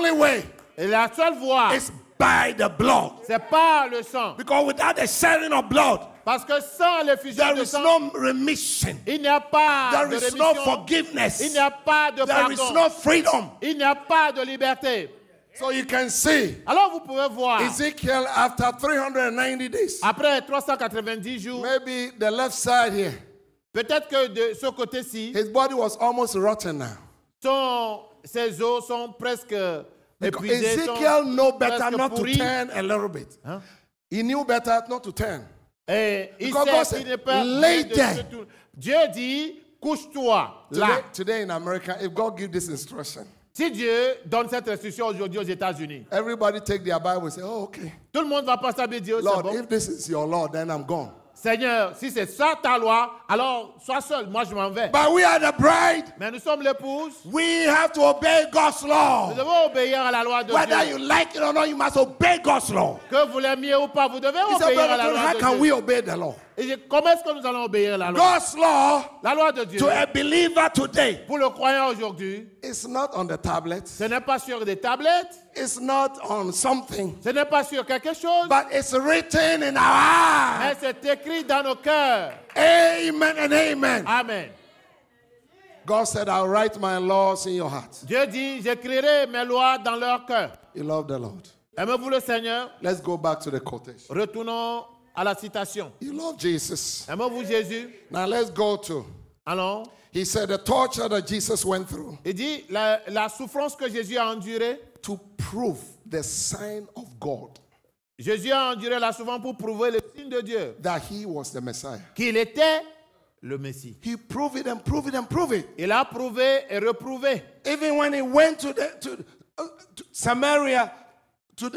la seule voie, is by the blood. c'est par le sang. Because without the shedding of blood, Parce que sans l'effusion there de is sang, no remission. il n'y a pas There de is no rémission. forgiveness. Il n'y a pas de There is pardon. no freedom. Il n'y a pas de liberté. So you can see Alors vous pouvez voir, Ezekiel after 390 days. après 390 jours, Maybe the left side here, peut-être que de ce côté-ci, his body was almost rotten now. ses os sont presque Because épuisés, Ezekiel knew better presque not to pourris. turn a little bit. Hein? He knew better not to turn. Et il Because God sait said, qu'il n'est pas lay de there. se tourner. Dieu dit, couche-toi là. Today in America, if God gives this instruction, Si Dieu donne cette instruction aujourd'hui aux États-Unis, everybody take their Bible and say, oh, okay. tout le monde va passer à dire, c'est Lord, bon. if this is your law, then I'm gone. Seigneur, si c'est ça ta loi, alors sois seul, moi je m'en vais. But we are the bride. Mais nous sommes l'épouse. We have to obey God's Nous law. devons obéir à la loi de Whether Dieu. you like it or not, you must obey God's law. Que vous l'aimiez ou pas, vous devez He said, obéir à Brother la Tony, loi how de can Dieu. we obey the law? Et comment est-ce que nous allons obéir à la loi? God's law La loi de Dieu, to a believer today pour le croyant aujourd'hui, is not on the tablet. ce n'est pas sur des tablettes, It's not on something. ce n'est pas sur quelque chose, But it's written in our heart. mais c'est écrit dans nos cœurs. Amen and amen. Amen. God said, I'll write my laws in your heart. Dieu dit, j'écrirai mes lois dans leur cœur. You love the Lord. Aimez-vous le Seigneur? Let's go back to the quotation. Retournons à la citation. You love Jesus. Aimez-vous Jésus? Now let's go to. Allons. He said the torture that Jesus went through Il dit, la souffrance que Jésus a endurée, to prove the sign of God Jésus a enduré la souffrance pour prouver le signe de Dieu, that he was the Messiah. qu'il était le Messie. He proved it and proved it and proved it. Il a prouvé et reprouvé. Even when he went to Samaria, to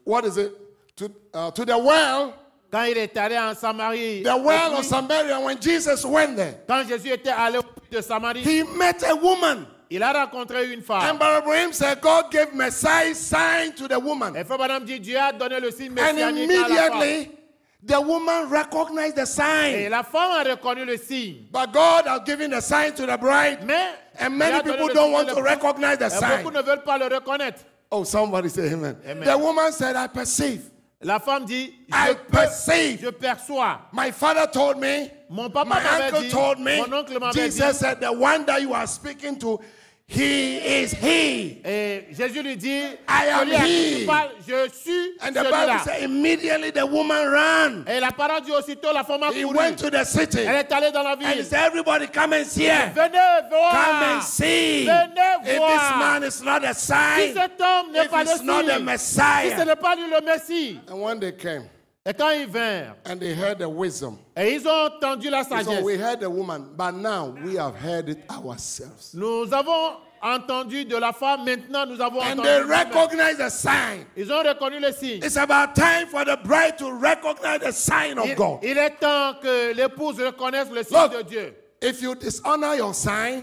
the well, Quand il est allé en Samarie, the well au of puits, Samaria, when Jesus went there, quand Jésus était allé au puits de Samarie, he met a woman. il a rencontré une And femme. Brother Ibrahim said, God gave Messiah sign to the woman. Et Frère Branham dit, Dieu a donné le signe And messianique à la femme. immediately, the woman recognized the Et sign. la femme a reconnu le signe. But God has given the sign to the bride. Mais And Dieu many a donné people le don't signe want à to l'époux. recognize the Et sign. beaucoup ne veulent pas le reconnaître. Oh, somebody say amen. Amen. The woman said, I perceive. La femme dit, I perceive. je perçois. My father told me. Mon papa My m'avait uncle dit, told me. mon oncle m'avait Jesus dit, said, the one that you are speaking to, he is he. et Jésus lui dit, I am celui à qui he. tu parles, je suis And the Bible celui-là. said, immediately the woman ran. Et la parole dit aussitôt, la femme a He couru. went to the city. Elle est allée dans la And he ville. said, everybody come and see her. Venez voir. Come and see. Venez If voir. this man is not a Si sign, cet homme n'est if pas le it's not the signe, si ce Messiah. n'est pas lui le Messie. And when they came Et quand ils vinrent, and they heard the wisdom, et ils ont entendu la so sagesse. we heard the woman, but now we have heard it ourselves. Nous avons entendu de la femme, maintenant nous avons And entendu. they nous-mêmes. recognize the sign. Ils ont reconnu le signe. It's about time for the bride to recognize the sign of God. Il est temps que l'épouse reconnaisse le signe Look. de Dieu. If you dishonor your sign,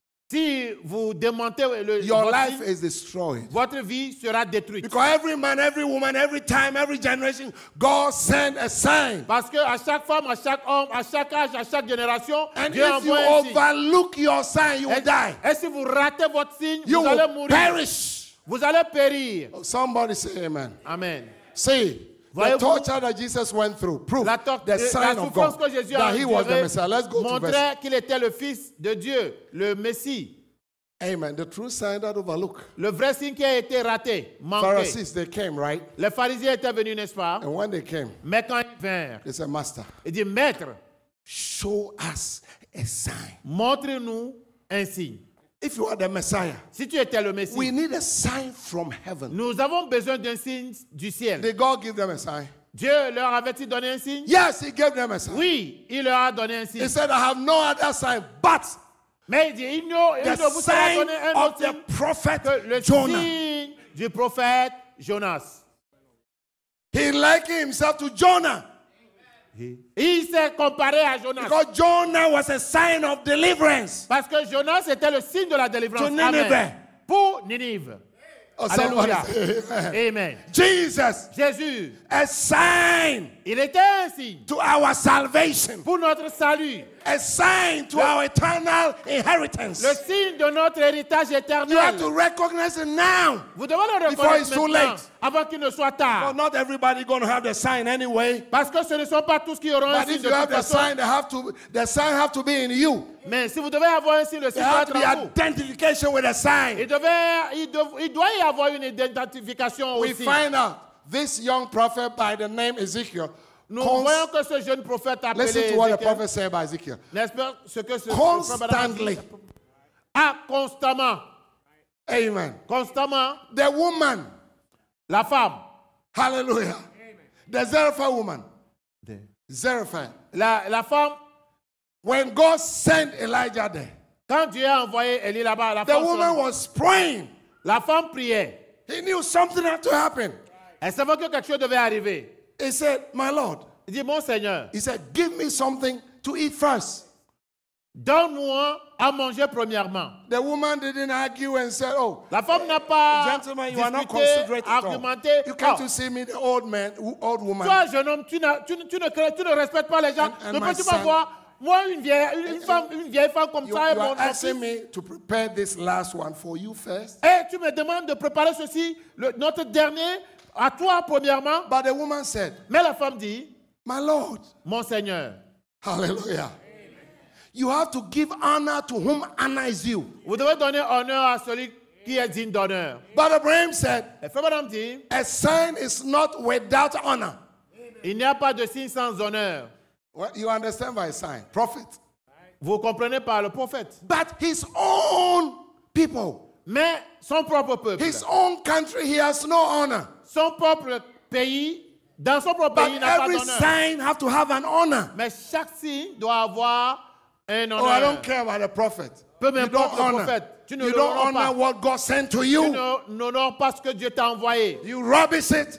Si vous démentez your votre life signe, is destroyed. votre vie sera détruite. Because every man, every woman, every time, every generation, God sent a sign. Parce que à chaque femme, à chaque homme, à chaque âge, à chaque génération, And Dieu if you envoie un signe. overlook your sign, you will die. Et si vous ratez votre signe, You vous allez will mourir. perish. Vous allez périr. Somebody say amen. Amen. See, the Voyez-vous, torture that Jesus went through proved La the sign of souffrance God que Jésus a that he was the endurée Messiah. Let's go to verse. montrait qu'il était le Fils de Dieu, le Messie. Amen. The true sign that overlook. Le vrai signe qui a été raté, manqué. Pharisees, they came, right? Les pharisiens étaient venus, n'est-ce pas? And when they came, Mais quand ils vinrent, they said, Master, il dit, Maître, show us a sign. montre-nous un signe. If you are the Messiah, Si tu étais le Messie, we need a sign from heaven. nous avons besoin d'un signe du ciel. Did God give them a sign? Dieu leur avait-il donné un signe? Yes, he gave them a sign. Oui, il leur a donné un signe. He said, I have no other sign but Mais il dit, il the ne vous a sign donné un of autre the signe prophet que le Jonah. signe du prophète Jonas. He likened himself to Jonah Il s'est comparé à Jonas. because Jonah was a sign of deliverance. Parce que Jonas était le signe de la délivrance. To Nineveh. Amen. Pour Ninive. Oh, somebody Alléluia. say, Amen. Jesus, Jésus, a sign il était un signe to our salvation, pour notre salut. a sign to our eternal inheritance. Le signe de notre héritage You have éternel. to recognize it now. Vous devez le Before it's reconnaître too maintenant, late. avant qu'il ne soit But tard. not everybody going to have the sign anyway. Parce que ce ne sont pas tous qui auront un But signe if de you have toute the façon. sign, the sign have to be in you. Mais si vous devez avoir un signe, le signe There doit has to être be en vous. identification with a sign. Il doit y avoir une identification We aussi. find out this young prophet by the name Ezekiel. Nous voyons que ce jeune prophète appelé Listen to what the Ézéchiel, prophet said about Ezekiel. n'est-ce pas ce que ce Constantly. constamment, Amen. constamment, The woman, la femme, hallelujah. The Zarephath woman, Zarephath. la femme, When God sent Elijah there, quand Dieu a envoyé Élie là-bas, the woman was praying. la femme priait. He knew something had to happen. Elle savait que quelque chose devait arriver. He said, my Lord, Il dit, mon Seigneur, he said, give me something to eat first. donne-moi à manger premièrement. The woman didn't argue and said, oh, La femme n'a pas gentlemen, you are not discuté, considerate at all. argumenté. You can't Ah, see me, the old man, old woman. toi, jeune homme, tu ne respectes pas les gens. And Ne my peux-tu pas son- voir, moi, une vieille femme comme You ça, et are mon asking fils. me to prepare this last one for you first. Et tu me demandes de préparer ceci, notre dernier, à toi premièrement. But the woman said, Mais la femme dit, my Lord, mon Seigneur, hallelujah. You have to give honor to whom honor is due. vous devez donner honneur à celui qui est digne d'honneur. But Abraham said, Et Frère Branham dit, a sign is not without honor. il n'y a pas de signe sans honneur. Well, you understand by sign, prophet. Vous comprenez par le prophète. But his own people, Mais son propre peuple, his own country, he has no honor. son propre pays, dans son propre But pays, il n'a pas every d'honneur. sign have to have an honor. Mais chaque signe doit avoir un Oh, I honneur. don't care about the prophet. Peu You m'importe don't le honor. prophète. Tu ne You don't l'honores honor pas. what God sent to Tu you. n'honores pas ce que Dieu t'a envoyé. You rubbish it.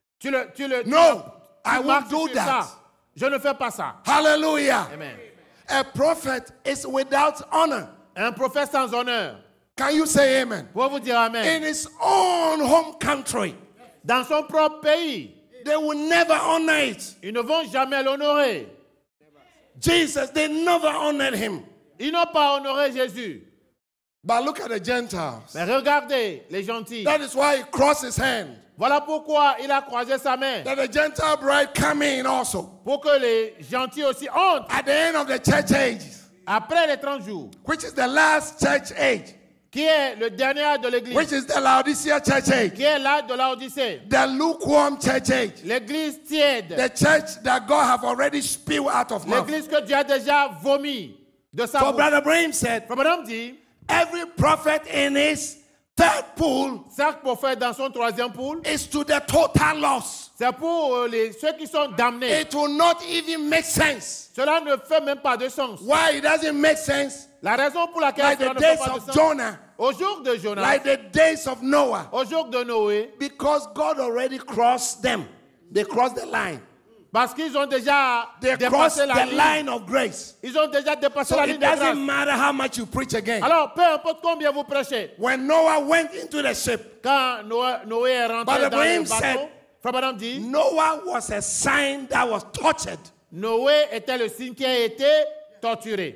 No, I won't marches do sur that. ça. Je ne fais pas ça. Hallelujah. Amen. A prophet is without honor. Un prophète sans honneur. Can you say amen? Pour vous dire amen. In his own home country, Dans son propre pays, they will never honor it. ils ne vont jamais l'honorer. Jesus, they never honored him. Ils n'ont pas honoré Jésus. But look at the Gentiles. Mais regardez les gentils. That is why he crossed his hand. Voilà pourquoi il a croisé sa main. That the Gentile bride come in also. Pour que les gentils aussi hontent. At the end of the church age, Après les 30 jours, which is the last church age, qui est le dernier âge de l'église, which is the Laodicea church age, qui est l'âge de l'Odyssée, the lukewarm church age, l'église tiède, the church that God have already spewed out of mouth. l'église que Dieu a déjà vomi de sa So bouche. Brother Abraham said, Frère Branham dit, every prophet in his third pool chaque prophète dans son troisième pool, is to the total loss. c'est pour ceux qui sont damnés. It will not even make sense. Cela ne fait même pas de sens. Why it doesn't make sense? La raison pour laquelle Like cela the ne fait days pas de of sens, Jonah, au jour de Jonas, like the days of Noah, au jour de Noé, because God already crossed them. They crossed the line. parce qu'ils ont déjà They crossed dépassé la the ligne. line of grace. Ils ont déjà dépassé So la it ligne de grâce. doesn't matter how much you preach again. Alors, peu importe combien vous prêchez, When Noah went into the ship, quand Noé est rentré But dans le Abraham bateau, said- Frère Branham dit, Noah was a sign that was tortured. Noé était le signe qui a été torturé.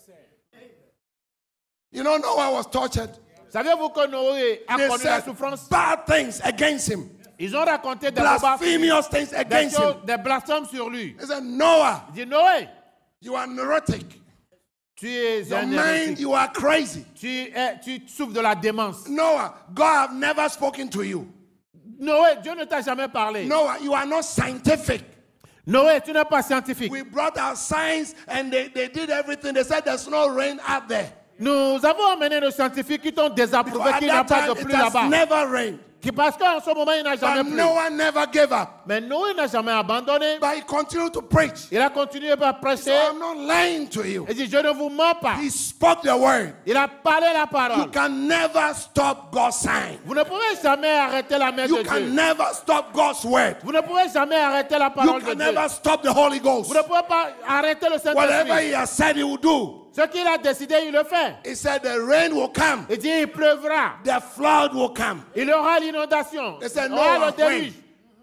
You know, Noah was tortured. Savez-vous que Noé a They connu la said souffrance? bad things against him, Ils ont raconté des bobards, blasphemous things des against him. choses, des blasphèmes sur lui. They said, Noah, Il dit, Noé, you are neurotic. tu es Your un mind, hérétique. you are crazy. Tu souffres de la démence. Noah, God have never spoken to you. Noé, Dieu ne t'a jamais parlé. Noah, you are not scientific. Noé, tu n'es pas scientifique. We brought our science and they did everything. They said there's no rain out there. Nous avons amené nos scientifiques qui t'ont désapprouvé Because at qu'il n'y a that pas de time, pluie it has là-bas. never rained. Parce qu'en ce moment, il n'a jamais But plu. Noah never gave up. Mais Noé n'a jamais abandonné. But he continued to preach. Il a continué à prêcher. So I'm not lying to you. Il dit, je ne vous mens pas. He spoke the word. Il a parlé la You parole. can never stop God's sign. Vous ne pouvez jamais arrêter la main You de can Dieu. never stop God's word. Vous ne pouvez jamais arrêter la You parole de can Dieu. never stop the Holy Ghost. Vous ne pouvez pas arrêter le Whatever Saint-Esprit. he has said he will do. Ce qu'il a décidé, il le fait. He said the rain will come. Il dit, il pleuvra. The flood will come. Il y aura l'inondation. They said, Il y aura Noah, le déluge.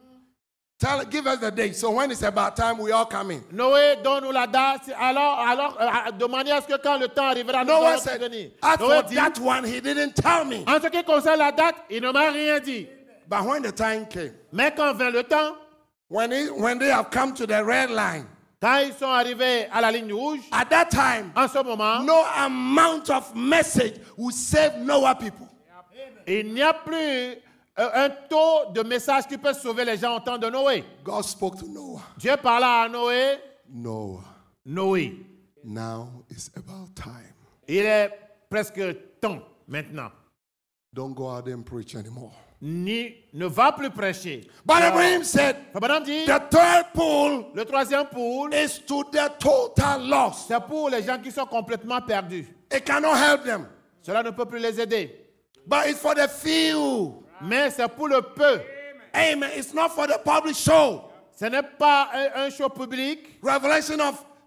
Give us the date. So when it's about time, we all come in. Noé, donne-nous la date. Alors, de manière à ce que quand le temps arrivera, nous Noah allons said, venir. as Noé for dit, that one, he didn't tell me. en ce qui concerne la date, il ne m'a rien dit. But when the time came, Mais quand vint le temps, when they have come to the red line, quand ils sont arrivés à la ligne rouge, at that time, en ce moment, no amount of message will save Noah people. il n'y a plus un taux de message qui peut sauver les gens au temps de Noé. God spoke to Noah. Dieu parla à Noé. Noah, Noé, now it's about time. il est presque temps maintenant. Don't go out there and preach anymore. Ne va plus prêcher. But Abraham said, Abraham dit, the third pool le troisième pool, is to the total loss. c'est pour les gens qui sont complètement perdus. It cannot help them. Cela ne peut plus les aider. But it's for the few. Mais c'est pour le peu. Amen. It's not for the public show. Ce n'est pas un show public. Revelation of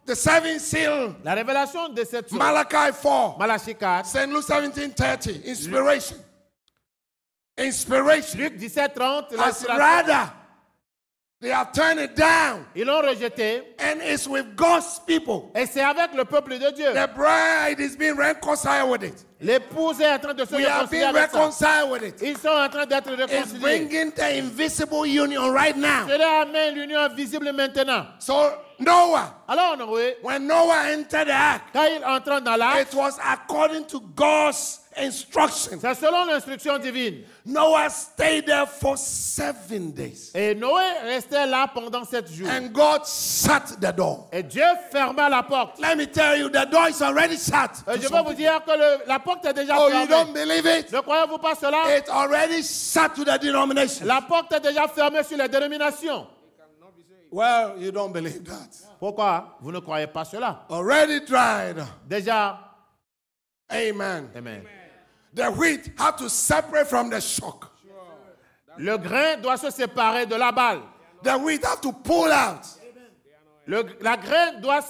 the seventh seal, La révélation de cette source, Malachi 4, Malachie 4, St. Luke 17:30, inspiration. Inspiration Luc 17:30, has l'inspiration. rather they have turned it down, Ils l'ont rejeté. and it's with God's people. Et c'est avec le peuple de Dieu. The bride is being reconciled with it. L'épouse est en train de se We are réconcilier being avec ça. reconciled with it. Ils sont en train d'être It's réconciliés. bringing the invisible union right now. Cela amène l'union visible maintenant. So Noah, Alors, Noé, when Noah entered the ark, quand il entre dans l'arche, it was according to God's instruction. c'est selon l'instruction divine. Noah stayed there for 7 days. Et Noé restait là pendant 7 jours. And God shut the door. Et Dieu ferma la porte. Let me tell you, the door is already shut. Et je vais vous dire que la porte est déjà Oh, you don't fermée. believe it? Ne croyez-vous pas cela? It's already shut to the denomination. La porte est déjà fermée sur les dénominations. Well, you don't believe that. Pourquoi vous ne croyez pas cela? Already dried. Déjà, Amen. amen. The wheat had to separate from the shock. Le grain doit se séparer de la balle. The wheat had to pull out. La graine doit,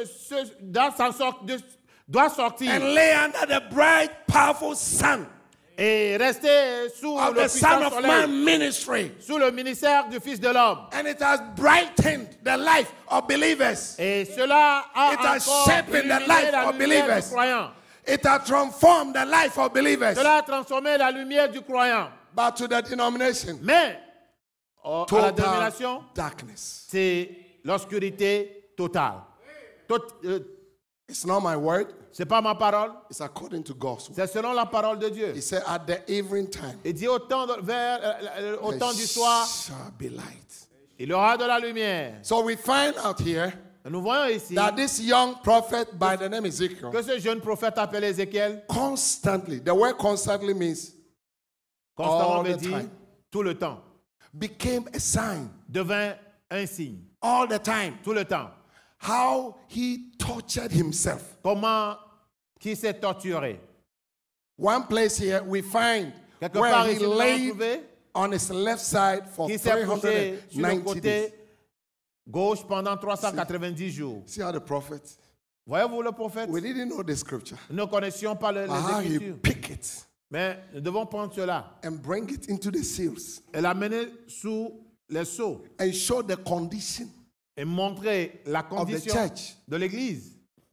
doit sortir And lay under the bright, powerful sun et rester sous of le the Son puissant of soleil, Man ministry. sous le ministère du Fils de l'homme. And it has brightened the life of believers. Et cela a It has encore shaped the illuminé life la of lumière believers. du croyant. It has transformed the life of believers. Cela a transformé la lumière du croyant. But to the denomination, Mais à la total dénomination, darkness. c'est l'obscurité totale. It's not my word. C'est pas ma parole, It's according to God's word. c'est selon la parole de Dieu. He said, at the evening time, Il dit au temps du there soir, shall be light. il y aura de la lumière. So we find out here Nous voyons ici that this young prophet by the name Ezekiel que ce jeune prophète appelé Ézéchiel, constantly, the word constantly means constamment all veut the dire time, tout le temps, became a sign devint un signe, all the time. tout le temps. How he tortured himself. Comment qui s'est torturé. One place here we find Quelque where part he ici, nous allons laid trouver on his left side for qui s'est couché sur le 390 days. côté gauche pendant 390 jours. See how the prophet, Voyez-vous le prophète? we didn't know the scripture, Nous ne connaissions pas les how he Écritures. pick it Mais nous devons prendre cela and bring it into the seals et l'amener sous les sceaux and show the condition et montrer la of the condition church. de l'Église.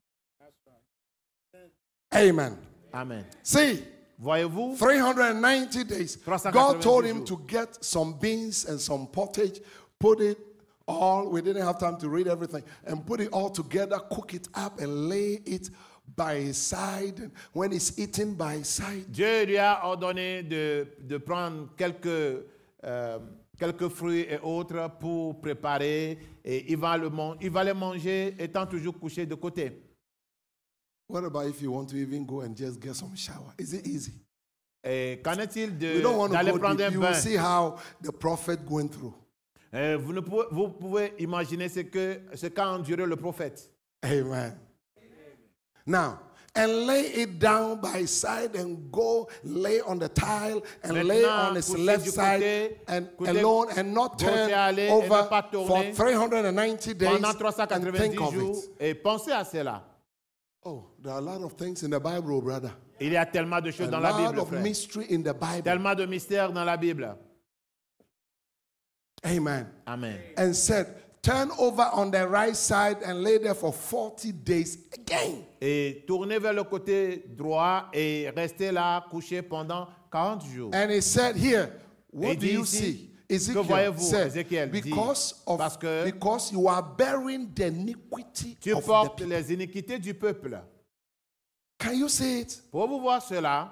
Amen. Amen. See, Voyez-vous? 390 days. 390 God told him jours. to get some beans and some pottage, put it all, we didn't have time to read everything, and put it all together, cook it up, and lay it by his side. And when it's eaten by his side, Dieu lui a ordonné de prendre quelques fruits et autres pour préparer et il va les manger étant toujours couché de côté. what about if you want to even go and just get some shower? Is it easy? Et qu'en est-il You don't want to d'aller go prendre deep. un You will bain? see how the prophet going through. Vous pouvez imaginer ce qu'a enduré le prophète. Amen. Now, and lay it down by his side and go lay on the tile and lay Maintenant, on his coucher left du side côté, and côté alone and not gauche turn et aller et over ne pas for tourner 390 days Pendant and 390 think of jours it. et pensez à cela. Oh, there are a lot of things in the Bible, brother. Il y a tellement de choses A dans la lot Bible, of frère. mystery in the Bible. Tellement de mystères dans la Bible. Amen. Amen. And said, turn over on the right side and lay there for 40 days again. Et tournez vers le côté droit et restez là couché pendant 40 jours. And he said here, what Et do dit you ici, see? que Ezekiel voyez-vous? said, Ézéchiel dit, because you are bearing the iniquity Tu of the portes people. les iniquités du peuple. Can you see it? Pour vous voir cela,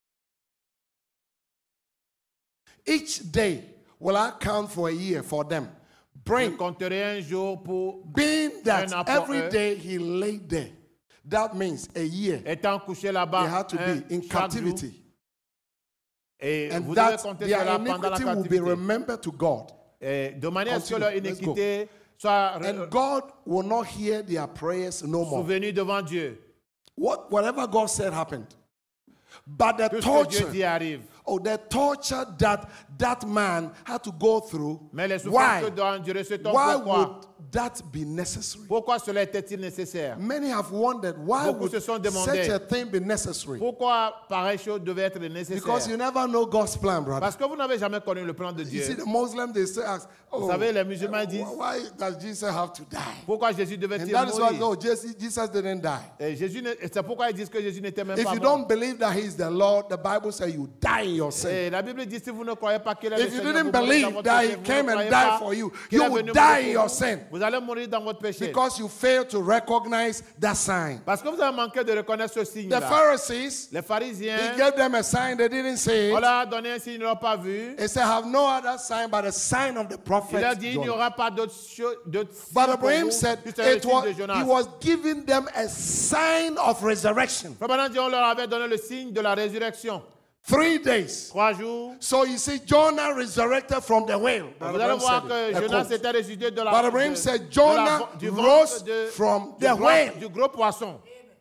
Each day will I count for a year for them. je Bring, compterai un jour pour, being that Un every apport, day he lay there. That means a year étant couché they là-bas, had to be in chaque jour. captivity. Et And vous devez that compter their cela pendant la iniquity will be captivité. remembered to God. Et de manière à ce que Continue. leur Let's go. iniquité soit And God will not hear their prayers no more. souvenue devant Dieu. Whatever God said happened. But the Tout ce que Dieu torture, dit arrive. the torture that man had to go through, Mais les souffrances que why? doit endurer cet homme, Why pourquoi? would that be necessary? Pourquoi cela était-il nécessaire? Many have wondered why Beaucoup would se sont demandé. such a thing be necessary? Pourquoi pareille chose devait être nécessaire? Because you never know God's plan, brother. Parce que vous n'avez jamais connu le plan de You Dieu. see, the Muslims, they say, ask, Vous savez, les musulmans disent, why does Jesus have to die? pourquoi Jésus And devait-il that is why, mourir? no, Jesus didn't die. Et c'est pourquoi ils disent que Jésus n'était même If pas you mort. don't believe that he is the Lord, the Bible says you die in your sin. Et la Bible dit, si vous ne croyez pas qu'il est le If you Seigneur, didn't vous mourrez dans believe votre that péché. he Vous came ne and croyez died pas for you, qu'il you est will venu die mourir in pour your vous. sin Vous allez mourir dans votre péché. because you fail to recognize that sign. Parce que vous avez manqué de reconnaître ce The signe-là. Pharisees, Les he pharisiens, gave them a sign, they didn't see on it. leur a donné un signe, ils ne l'ont pas vu. He said, have no other sign but the sign of the Il prophet a dit, il n'y Jonah. aura pas d'autre signes But pour Abraham vous, said juste le it signe was, de Jonas. he was giving them a sign of resurrection. Frère dit, on leur avait donné le signe de la résurrection. 3 days. 3 jours. So you see, Jonah resurrected from the whale. Vous allez voir que Jonas était ressuscité de la But Abraham said, Jonah du rose ventre from du the whale. gros poisson.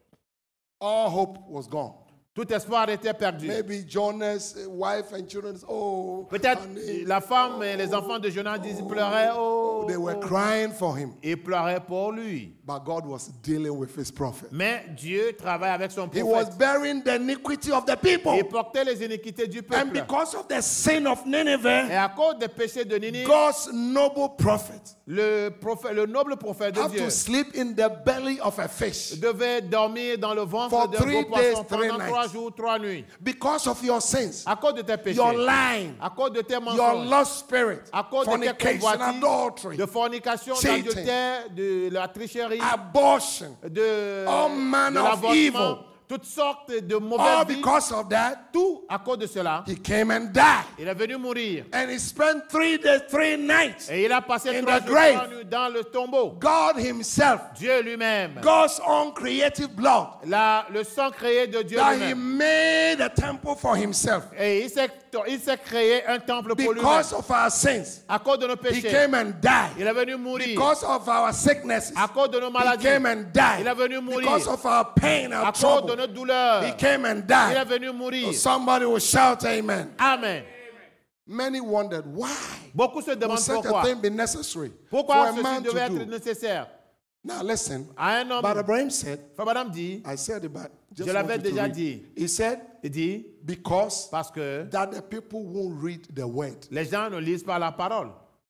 All hope was gone. Tout espoir était perdu. Maybe Jonah's wife and children, oh, Peut-être honey, la femme et les enfants de Jonas disent, ils pleuraient, oh, they were crying for him. ils pleuraient pour lui. But God was dealing with his prophet. Mais Dieu travaille avec son He was prophète. bearing the iniquity of the people. Il portait les iniquités du And peuple. because of the sin of Et Nineveh, à cause des péchés de Ninive, God's noble prophet le noble prophète de have Dieu to sleep in the belly of a fish devait dormir dans le ventre For d'un 3 gros poisson days, 3 pendant 3 nights. jours, 3 nuits. because of your sins, À cause de tes péchés, your lying, à cause de tes your mensonges, lost spirit, à cause de tes fornication, convoitises, adultery, de fornication, cheating, d'adultère, de la tricherie, abortion, de all manner of l'avortement, evil. toutes sortes de All mauvaises vies. because of that, Tout à cause de cela, he came and died. il est venu mourir. And he spent 3 days, 3 nights. Et il a passé In 3 the jours, grave. 3 nuits dans le tombeau. God himself, Dieu lui-même, God's own creative blood, le sang créé de Dieu that he lui-même. made a temple for himself. Et il s'est créé un temple pour lui-même. Because of our sins, À cause de nos he péchés, came and died. il est venu mourir. Because of our sicknesses, À cause de nos he maladies, came and died. il est venu mourir. Because of our pain, À our cause de trouble, notre douleur, he came and il est died. venu mourir. Somebody will shout amen. Amen. Many wondered why Beaucoup se would demandent such a pourquoi. thing be necessary for Pourquoi a ceci man devait to être do. nécessaire. Now listen, À un homme, but Abraham said, Frère Madame dit, I said it, but just je l'avais want you to déjà read. dit. He said, Il dit, because parce que that the people won't read the word. les gens ne lisent pas la parole.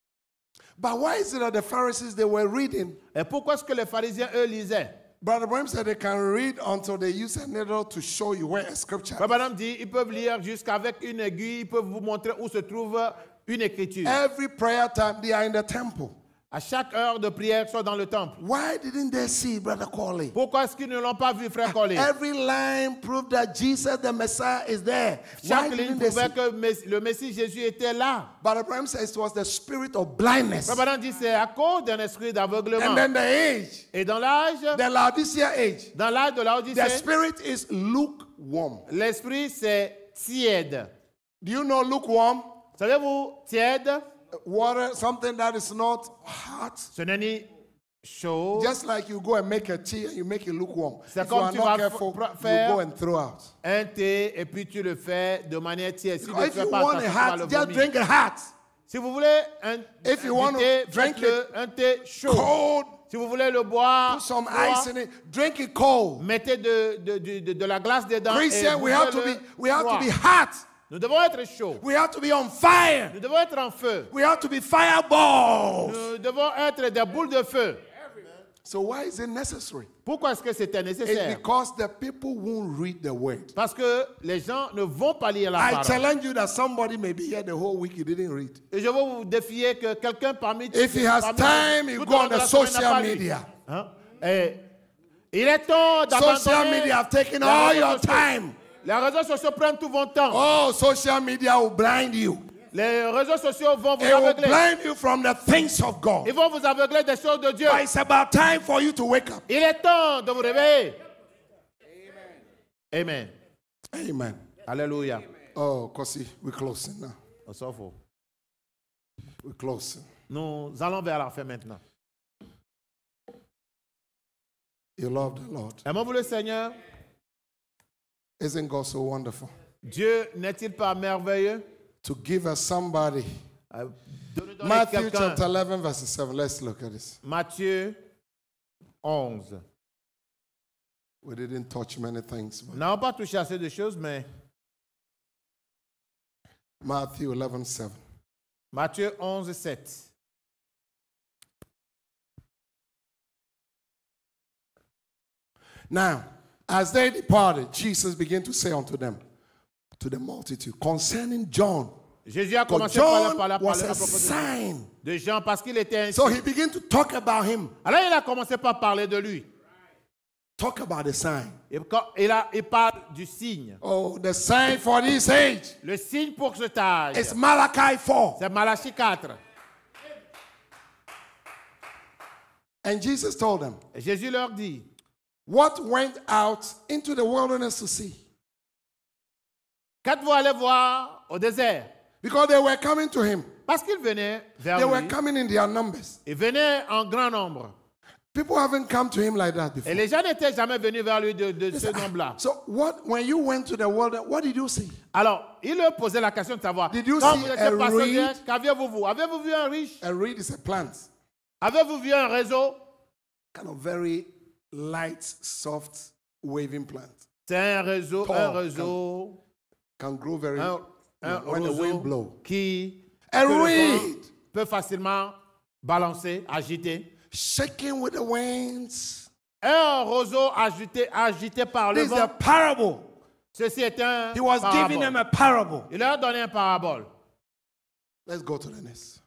But why is it that the Pharisees, they were reading? Et pourquoi est-ce que les pharisiens, eux, lisaient? Brother Abraham said they can read until they use a needle to show you where a scripture Frère is. Madame dit, ils peuvent lire jusqu'avec une aiguille, ils peuvent vous montrer où se trouve une écriture. Every prayer time, they are in the temple. À chaque heure de prière, soit dans le temple. Why didn't they see, Brother Corley? Pourquoi est-ce qu'ils ne l'ont pas vu, frère Collet? Every line proved that Jesus, the Messiah, is there. Why Chaque didn't ligne they prouvait see? que le Messie Jésus était là. But Abraham says it was the spirit of blindness. Frère Madame dit, c'est à cause d'un esprit d'aveuglement. And then the age, Et dans l'âge, the Laodicea age, dans l'âge de the l'Odyssée, spirit is lukewarm. l'esprit c'est tiède. Do you know lukewarm? Savez-vous, tiède, Water, something that is not hot. ce n'est ni chaud. Just like you go and make a tea and you make it lukewarm. C'est If you comme are tu not vas careful, you faire go and throw out. Un thé et puis tu le fais de manière tiède. Si tu ne If fais you pas want attention, it tu vas hot, le just vomir. drink it hot. Si vous voulez If you want to thé, drink faites-le un thé chaud. Cold, Si vous voulez le boire, put some froid, ice in it. Drink it cold. mettez de la glace dedans. Christian, et we have to buvez-le be froid. hot. Nous devons être chauds. We have to be on fire. Nous devons être en feu. We have to be fireballs. Nous devons être des boules de feu. So why is it necessary? Pourquoi est-ce que c'était It's nécessaire? because the people won't read the word. Parce que les gens ne vont pas lire la I parole. challenge you that somebody may be here the whole week, he didn't read. Et je veux vous défier que quelqu'un parmi If he has parmi- time, he tout go au long on de the la semaine n'a social pas lu. media. Hein? Et il est temps d'abandonner. Social media have taken les all réseaux your sociaux. time. Les réseaux sociaux prennent tout votre temps. Oh, social media will blind you. Les réseaux sociaux vont vous It will aveugler. blind you from the things of God. Ils vont vous aveugler des choses de Dieu. But it's about time for you to wake up. Il est temps de vous réveiller. Amen. Amen. Alléluia. Oh, Kosi, we're closing now. On s'en fout. We're closing. Nous allons vers la fin maintenant. You love the Lord. Aimons-vous le Seigneur? Isn't God so wonderful? Dieu n'est-il pas merveilleux? To give us somebody de nous donner Matthew quelqu'un. chapter 11, verse 7. Let's look at this. Matthieu 11. We didn't touch many things. Nous n'avons pas touché assez de choses, mais Matthew 11, 7. Matthieu 11, 7. Now, as they departed, Jesus began to say unto them, to the multitude, concerning John. Jésus a For commencé par John parler was à a propos sign. de Jean parce qu'il était ainsi. So he began to talk about him. Alors il a commencé par parler de lui. Talk about the sign. Et quand il parle du signe. Oh, the sign for this age Le signe pour cet âge, is Malachi 4. c'est Malachie 4. And Jesus told them, Et Jésus leur dit, what went out into the wilderness to see? qu'êtes-vous allés voir au désert? Because they were coming to him. Parce qu'ils venaient vers They were lui. coming in their numbers. Ils venaient en grand nombre. People haven't come to him like that before. Et les gens n'étaient jamais venus vers lui de ce nombre-là. So when you went to the wilderness, what did you see? Alors, il leur posait la question de savoir, Did you quand see vous a étiez passé reed? bien, qu'aviez-vous vu? Avez-vous vu un riche? A reed is a plant, Avez-vous vu un réseau? kind of very light, soft, waving plant. C'est un réseau, Can grow very un when the wind roseau blows. qui A que le vent reed peut facilement balancer, agiter. shaking with the winds. Un roseau agité par le This is a vent. parable. Ceci est un He was giving them parabole. a parable. Il leur a donné un parabole. Let's go to the next.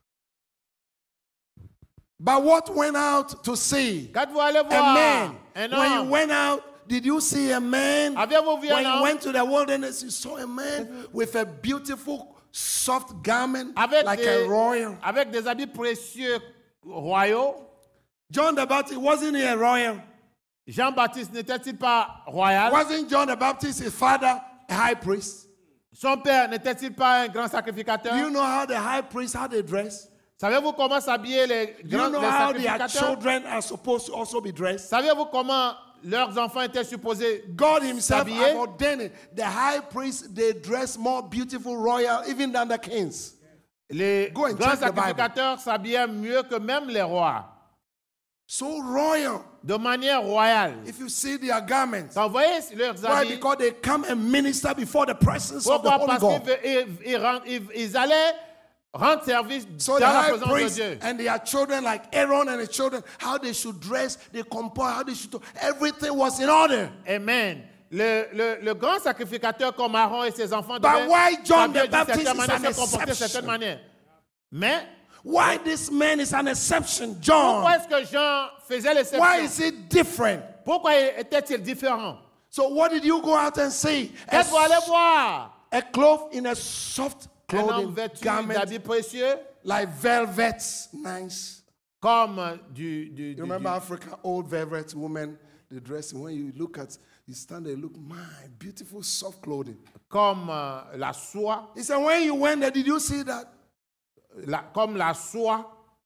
But what went out to see? Quand vous allez A voir man. un When you homme, went out, did you see a man? avez-vous vu When un you homme went to the wilderness, you saw a man with a beautiful, soft garment, avec, like des, a royal. avec des habits précieux royaux? John the Baptist, wasn't he a royal? Jean-Baptiste n'était-il pas royal? Wasn't John the Baptist his father a high priest? Son père n'était-il pas un grand Do sacrificateur? you know how the high priest, how they dress? Savez-vous comment s'habiller les Do you grands know les how their sacrificateurs? children are supposed to also be dressed? Savez-vous comment leurs enfants étaient supposés God himself s'habiller? have ordained it. The high priest, they dress more beautiful, royal, even than the kings. Les Go and grands check the Bible. sacrificateurs s'habillaient mieux que même les rois. So royal. De manière royale. If you see their garments. Quand vous voyez leurs Why? habits, Because they come and minister before the presence of the pourquoi? Holy Parce God. qu'ils allaient rendre service So dans the la high présence de priest Dieu. and their children, like Aaron and his children, how they should dress, they compare, how they should do, everything was in order. Amen. Le grand sacrificateur comme Aaron et ses enfants But devaient why John s'habiller the d'une Baptist certaine is manière, an se comporter d'une exception? certaine manière. Mais Why this man is an exception, John? pourquoi est-ce que Jean faisait l'exception? Why is it different? Pourquoi était-il différent? So what did you go out and see? Qu'est-ce que vous allez voir? A cloth in a soft Un homme clothing vêtu garment, d'habits précieux, like velvet, nice. comme You remember Africa, old velvet women, the dressing. When you look at, you stand there, look, my beautiful soft clothing. comme la soie, He said, when you went there, did you see that? comme la soie.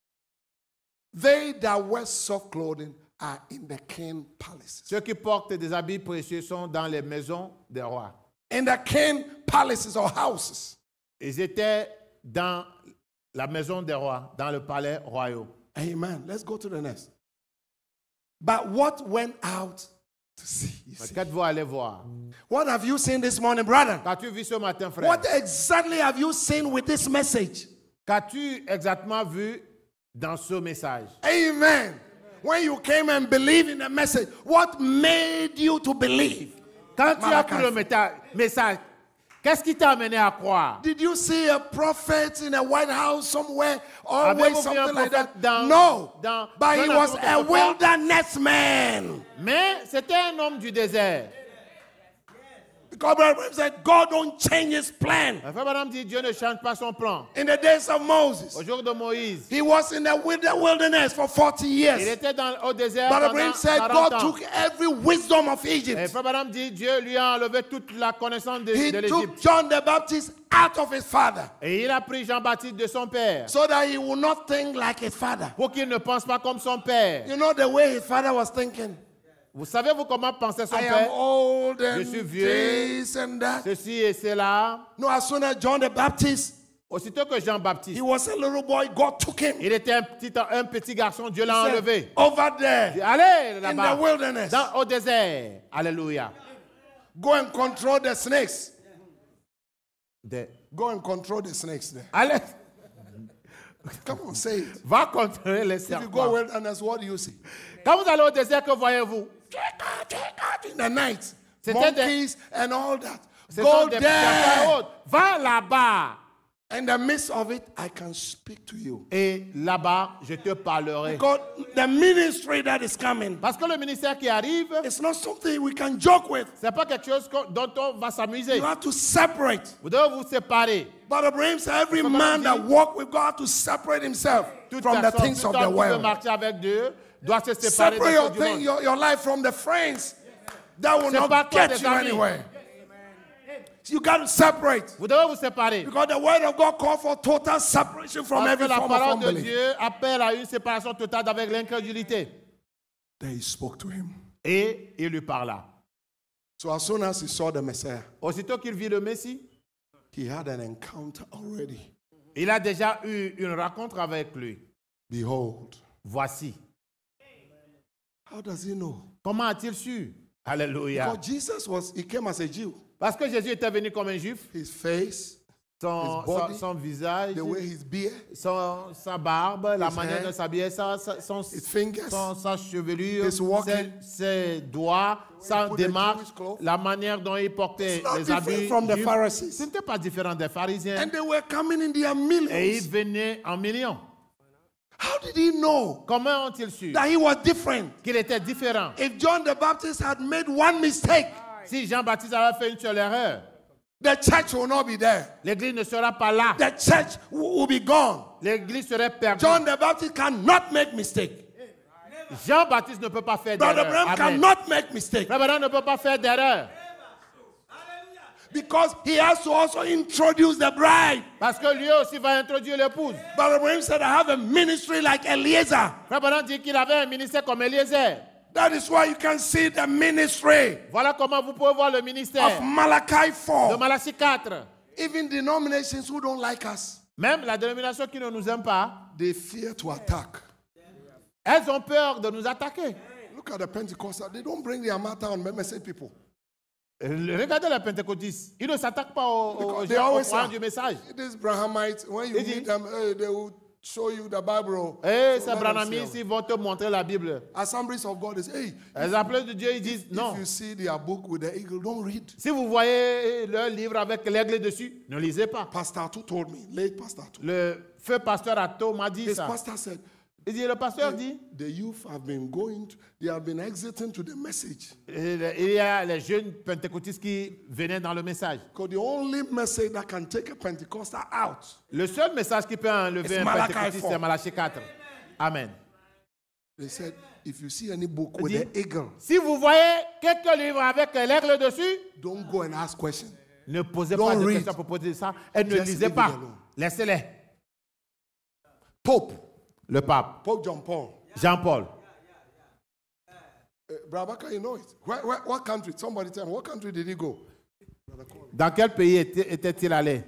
They that wear soft clothing are in the king palaces. Ceux qui portent des habits précieux sont dans les maisons des rois. In the king palaces or houses. Ils étaient dans la maison des rois, dans le palais royal. Amen. Let's go to the next. But what went out to see? You see? Qu'est-ce que vous allez voir? What have you seen this morning, brother? Qu'as-tu vu ce matin, frère? What exactly have you seen with this message? Qu'as-tu exactement vu dans ce message? Amen. When you came and believed in the message, what made you to believe? Quand tu as Malachi. pris le message, qu'est-ce qui t'a amené à croire? Did you see a prophet in a White House somewhere? Always Avez-vous vu un something like that? prophète dans- No. dans- But dans he la was tour de a Papa? wilderness man. Mais c'était un homme du désert. Because Brother Branham said, God don't change his plan. Le frère Branham dit Dieu ne change pas son plan. In the days of Moses, Au jour de Moïse, he was in the wilderness for 40 il years. était au désert Brother pendant Branham said, 40 God ans. took every wisdom of Et Egypt. frère Branham dit Dieu lui a enlevé toute la connaissance de He l'Égypte. took John the Baptist out of his father Et il a pris Jean-Baptiste de son père so that he would not think like his father. pour qu'il ne pense pas comme son père. You know the way his father was thinking? Vous savez-vous comment pensait son I am père? old and Je suis vieux. this and that. Ceci et cela. No, as soon as John the Baptist Aussitôt que Jean he baptise, was a little boy, God took him. il était un petit garçon, Dieu l'a Said, enlevé. over Il dit, there allez in là-bas, the wilderness, au désert. Alléluia. go and control the snakes. Des- Go and control the snakes there. Allez, Come on, say it. va contrôler les If you go serpents. wilderness, what do you see? Quand vous allez au désert, que voyez-vous? In the night, C'était des- monkeys and all that. Ce Go sont des there. serpents hautes. Va là-bas. In the midst of it, I can speak to you. Et là-bas, je te parlerai. Because the ministry that is coming, Parce que le ministère qui arrive, it's not something we can joke with. c'est pas quelque chose dont on va s'amuser. You have to separate. Vous devez vous séparer. But Abraham said, every Comme man on that dit, walk with God to separate himself Toute from the personne, things tout of homme the qui veut world. marcher avec Dieu doit se séparer Separate des your choses du thing, monde. your life from the friends that will Sépare-toi not get des you amis. anywhere. You got to separate. Vous devez vous séparer. Because the word of God calls for total separation from Parce every que la form of parole de unbelief. Dieu appelle à une séparation totale avec l'incrédulité. Then he spoke to him. Et il lui parla. So as soon as he saw the Messiah, Aussitôt qu'il vit le Messie, he had an encounter already. il a déjà eu une rencontre avec lui. Behold. Voici. How does he know? Comment a-t-il su? Alléluia. Because Jesus he came as a Jew. Parce que Jésus était venu comme un juif. His face, Son, His body, son visage, the way his beard, sa barbe, la his manière hair, de s'habiller, his fingers, sa chevelure, his walking, ses doigts, sa put the démarche, Jewish clothes. la manière dont il portait It's not les different habits. from the juifs. Pharisees. Ce n'était pas différent des pharisiens. And they were coming in their Et ils millions. venaient en millions. How did he know Comment ont-ils su that he was different? qu'il était différent? If John the Baptist had made one mistake, Si Jean-Baptiste avait fait une seule erreur, the church will not be there. l'église ne sera pas là. The church will be gone. L'église serait perdue. John the Baptist cannot make mistake. Jean-Baptiste ne peut pas faire Brother d'erreur. Abraham Amen. cannot make mistake. Frère Branham ne peut pas faire d'erreur. Because he has to also introduce the bride. Parce que lui aussi va introduire l'épouse. Brother Abraham said, I have a ministry like Eliezer. Frère Branham dit qu'il avait un ministère comme Eliezer. That is why you can see the ministry Voilà comment vous pouvez voir le ministère of Malachi de 4. Malachie 4. Even denominations who don't like us, Même la dénomination qui ne nous aime pas, they fear to attack. elles ont peur de nous attaquer. Look at the Pentecostals. They don't bring their matter on message people. Regardez les pentecôtistes. Ils ne s'attaquent pas aux Because they gens au always courant say, du message. these Brahmites, when you Is meet it- them, they will show you the Bible. Et So ces let them Branhamistes, see. ils vont te montrer la Bible. Assemblies of God is, hey, Les appelés de Dieu, ils disent non. if you see their book with the eagle, don't read. Si vous voyez leur livre avec l'aigle dessus, ne lisez pas. Pastor Tu told me, late Pastor Tu. Le feu pasteur Atto m'a dit His ça. pastor said, Il dit, le pasteur dit, the youth have been going, they have been exiting to the message. il y a les jeunes pentecôtistes qui venaient dans le message. Because the only message that can take a Pentecostal out Le seul message qui peut enlever It's un Malachi pentecôtiste, 4. c'est Malachie 4. Amen. They said, if you see any book Il with dit, an eagle, si vous voyez quelques livres avec l'aigle dessus, don't go and ask questions. ne posez Don't pas de read. questions pour poser ça et ne Just lisez leave it pas. alone. Laissez-les. Pope, Le pape, Pope John Paul. Jean-Paul. Brabaka, you know it. What country? Somebody tell me, what country did he go? Dans quel pays était-il allé?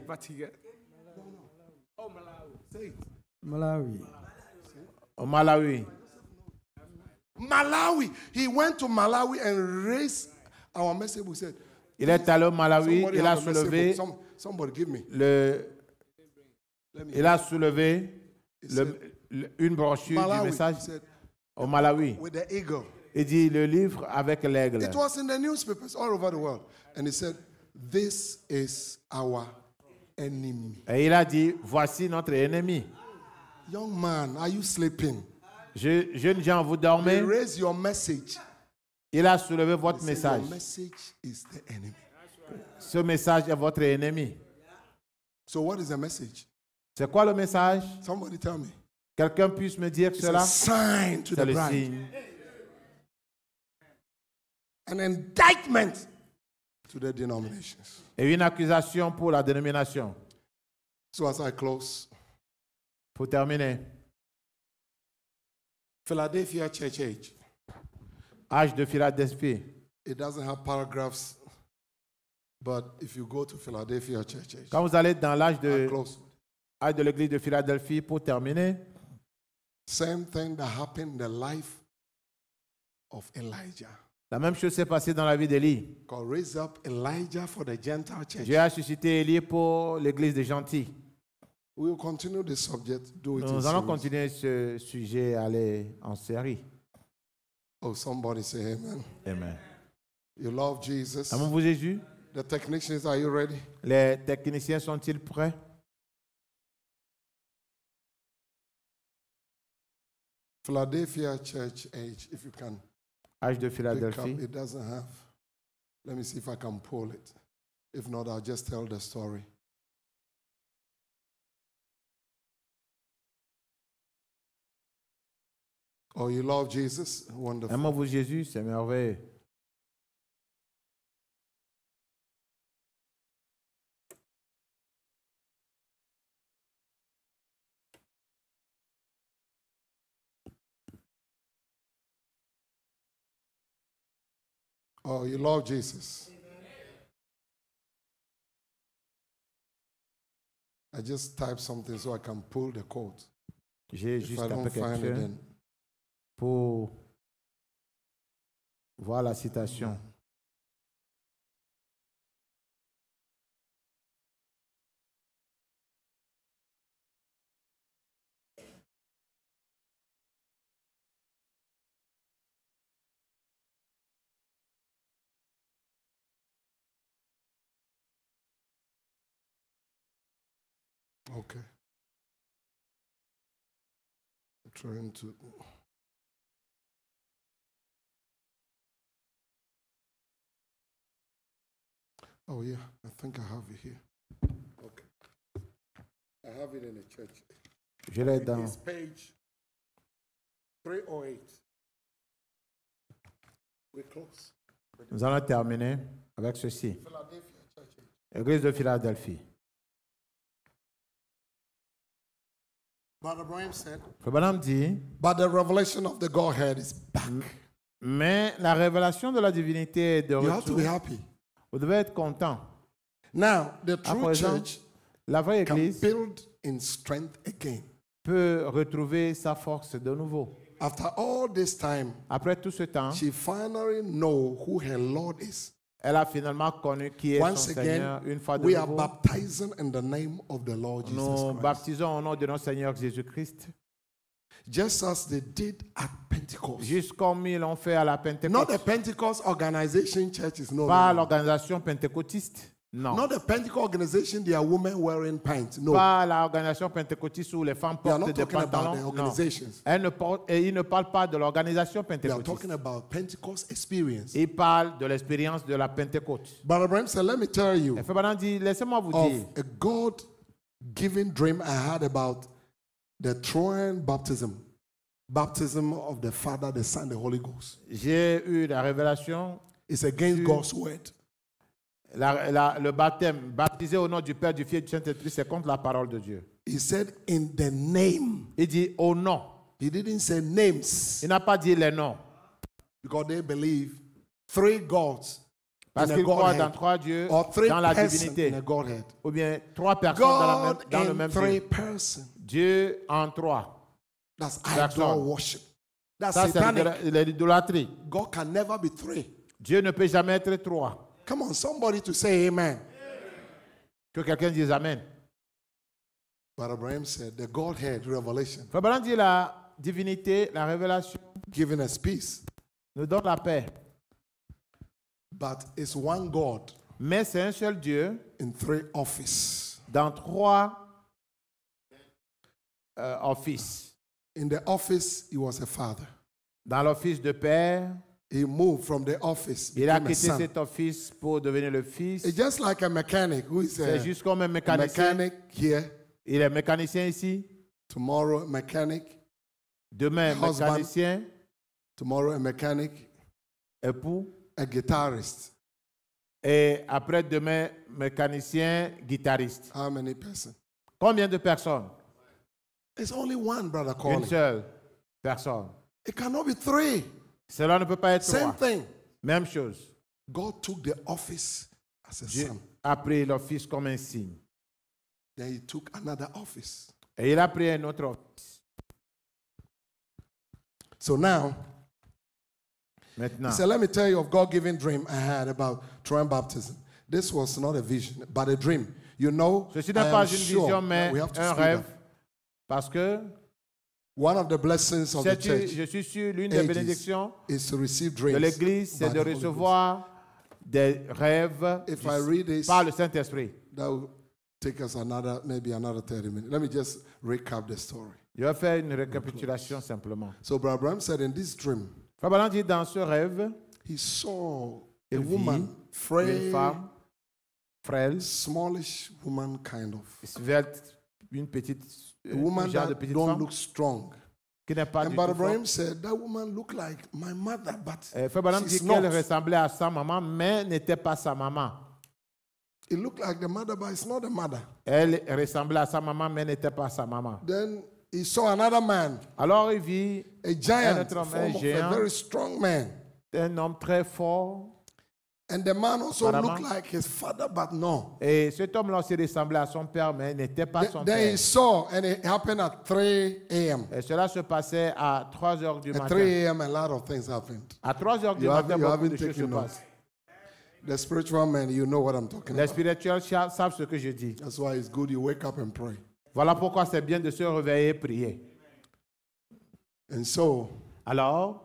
Say it. Malawi. Au Malawi. Malawi. He went to Malawi and raised our message. We said, Il est allé au Malawi, somebody il a have a message soulevé book. Somebody give me. il a soulevé une brochure du Malawi. message He said, au Malawi. with the eagle. Il dit le livre avec l'aigle. It was in the newspapers all over the world. And he said, this is our enemy. Et il a dit, voici notre ennemi. Young man, are you sleeping? Jeunes gens, vous They dormez. raise your message. Il a soulevé votre He said, message. your message is the enemy. Ce message est votre ennemi. So what is the message? C'est quoi le message? Somebody tell me. Quelqu'un puisse me dire It's cela? a sign to C'est the le bride. signe. An indictment to the denominations. Et une accusation pour la dénomination. So as I close, Pour terminer, Philadelphia Church Age, âge de Philadelphie. it doesn't have paragraphs, but if you go to Philadelphia Church Age, Quand vous allez dans l'âge I de close. de l'église de Philadelphie, pour terminer, Same thing that happened in the life of Elijah. la même chose s'est passée dans la vie d'Élie. God raised up Elijah for the Gentile church. Dieu a suscité Élie pour l'église des gentils. We will continue the subject. Do it in Nous allons series. continuer ce sujet, aller en série. Oh, somebody say amen. Amen. You love Jesus. Aimons-vous Jésus? The technicians, are you ready? Les techniciens sont-ils prêts? Philadelphia church age, if you can Âge de pick up. Philadelphie. It doesn't have. Let me see if I can pull it. If not, I'll just tell the story. Oh, you love Jesus? Wonderful. Aimons-vous Jésus? C'est merveilleux. Oh, you love Jesus? I just typed something so I can pull the quote. J'ai If juste I un don't peu quelque find it, chose then pour voir la citation. okay. I'm trying to. Oh yeah, I think I have it here. Okay. I have it in the church. Je l'ai It dans is page 308. We close. Nous allons terminer avec ceci. Philadelphia church. Église de Philadelphie. Brother Brian said, Le bonhomme dit, but the revelation of the Godhead is back. mais la révélation de la divinité est de You have to retour. be happy. Vous devez être content. Now, the À true présent, church la vraie can église build in strength again. peut retrouver sa force de nouveau. After all this time, Après tout ce temps, she finally know who her Lord is. elle a finalement connu qui est Once son again, Seigneur. Une fois de we are nouveau, baptizing in the name of the Lord Jesus nous Christ. baptisons au nom de notre Seigneur Jésus-Christ, Just as they did at Pentecost. juste comme ils l'ont fait à la Not Pentecôte. the Pentecost organization churches, no. Pas no. l'organisation pentecôtiste, non. Not the Pentecost organization, they are women wearing pants. No. Pas l'organisation pentecôtiste où les femmes We are portent not des talking about the pantalons. Non. organizations. Et il ne parle pas de l'organisation We are pentecôtiste. talking about Pentecost experience. Il parle de l'expérience de la Pentecôte. Brother Abraham said, let me tell you Et Frère Branham dit, laissez-moi vous of dire a God-given dream I had about the Trojan baptism. Baptism of the Father, the Son, the Holy Ghost. j'ai eu la révélation, It's against God's word. le baptême, baptisé au nom du Père, du Fils et du Saint-Esprit, c'est contre la parole de Dieu. He said, in the name. Il dit au nom. He didn't say names Il n'a pas dit les noms. because they believe three gods Parce in a qu'il croit dans Godhead trois dieux, or three dans la persons divinité. in a Godhead. Ou bien trois personnes dans God le in même three Dieu. persons. Dieu en trois. That's Personne. idol worship. That's Ça, c'est satanic. l'idolâtrie. God can never be three. Dieu ne peut jamais être trois. Come on, somebody to say amen. Que quelqu'un dise Amen. But Abraham said, the Godhead revelation, Frère Branham dit la divinité, la révélation giving us peace. nous donne la paix. But it's one God Mais c'est un seul Dieu in three offices. dans trois offices. In the office, he was a father. Dans l'office de père, He moved from the office, il a became a quitté son. cet office pour devenir le fils. It's just like a mechanic who is C'est a juste comme un mécanicien. mechanic here, Il est mécanicien ici. tomorrow a mechanic, Demain, Husband. mécanicien, tomorrow a mechanic, époux. a guitarist. Et après-demain, mécanicien, guitariste. How many persons? Combien de personnes? It's only one, brother Une calling. seule personne. It cannot be three. Cela ne peut pas être Same trois. thing. Même chose. God took the office as a Dieu son. a pris l'office comme un signe. Then he took another office. Et il a pris un autre office. So now, Maintenant, he said, let me tell you of God-given dream I had about Troy baptism. This was not a vision, but a dream. You know, ceci I n'est am pas une sure vision, that mais we have to un speed rêve. up. Parce que, One of the blessings of the church je suis sûr, l'une des ages bénédictions is to receive de dreams l'Église, c'est by de the Holy recevoir des rêves If I read this, par le Saint-Esprit. Ghost. That will take us maybe another 30 minutes. Let me just recap the story. Je vais faire une récapitulation simplement. So Brother Abraham said in this dream, Frère Branham dit dans ce rêve, he saw a il woman, vit une frail, femme frêle, smallish woman kind of. svelte, une petite, A woman genre de that petite don't femme look strong. qui n'est pas And du Brother tout forte. Abraham said, that woman looked like my mother, but Frère Branham dit she's qu'elle not. ressemblait à sa maman, mais n'était pas sa maman. It looked like the mother, but it's not the mother. Elle ressemblait à sa maman, mais n'était pas sa maman. Then he saw another man, Alors il vit a giant, autre homme, form un of géant. a very strong man. un homme très fort. And the man also Apparemment. looked like his father, but no. Et cet homme-là aussi ressemblait à son père, mais n'était pas son Then he père. saw, and it happened at 3 a.m. Et cela se passait à 3 heures du At matin. 3 a.m., a lot of things happened. À 3 heures du You matin, haven't beaucoup de taken choses se note. passent. The spiritual man, you know what I'm talking Les about. spirituels savent ce que je dis. That's why it's good you wake up and pray. Voilà pourquoi c'est bien de se réveiller et prier. And so, Alors,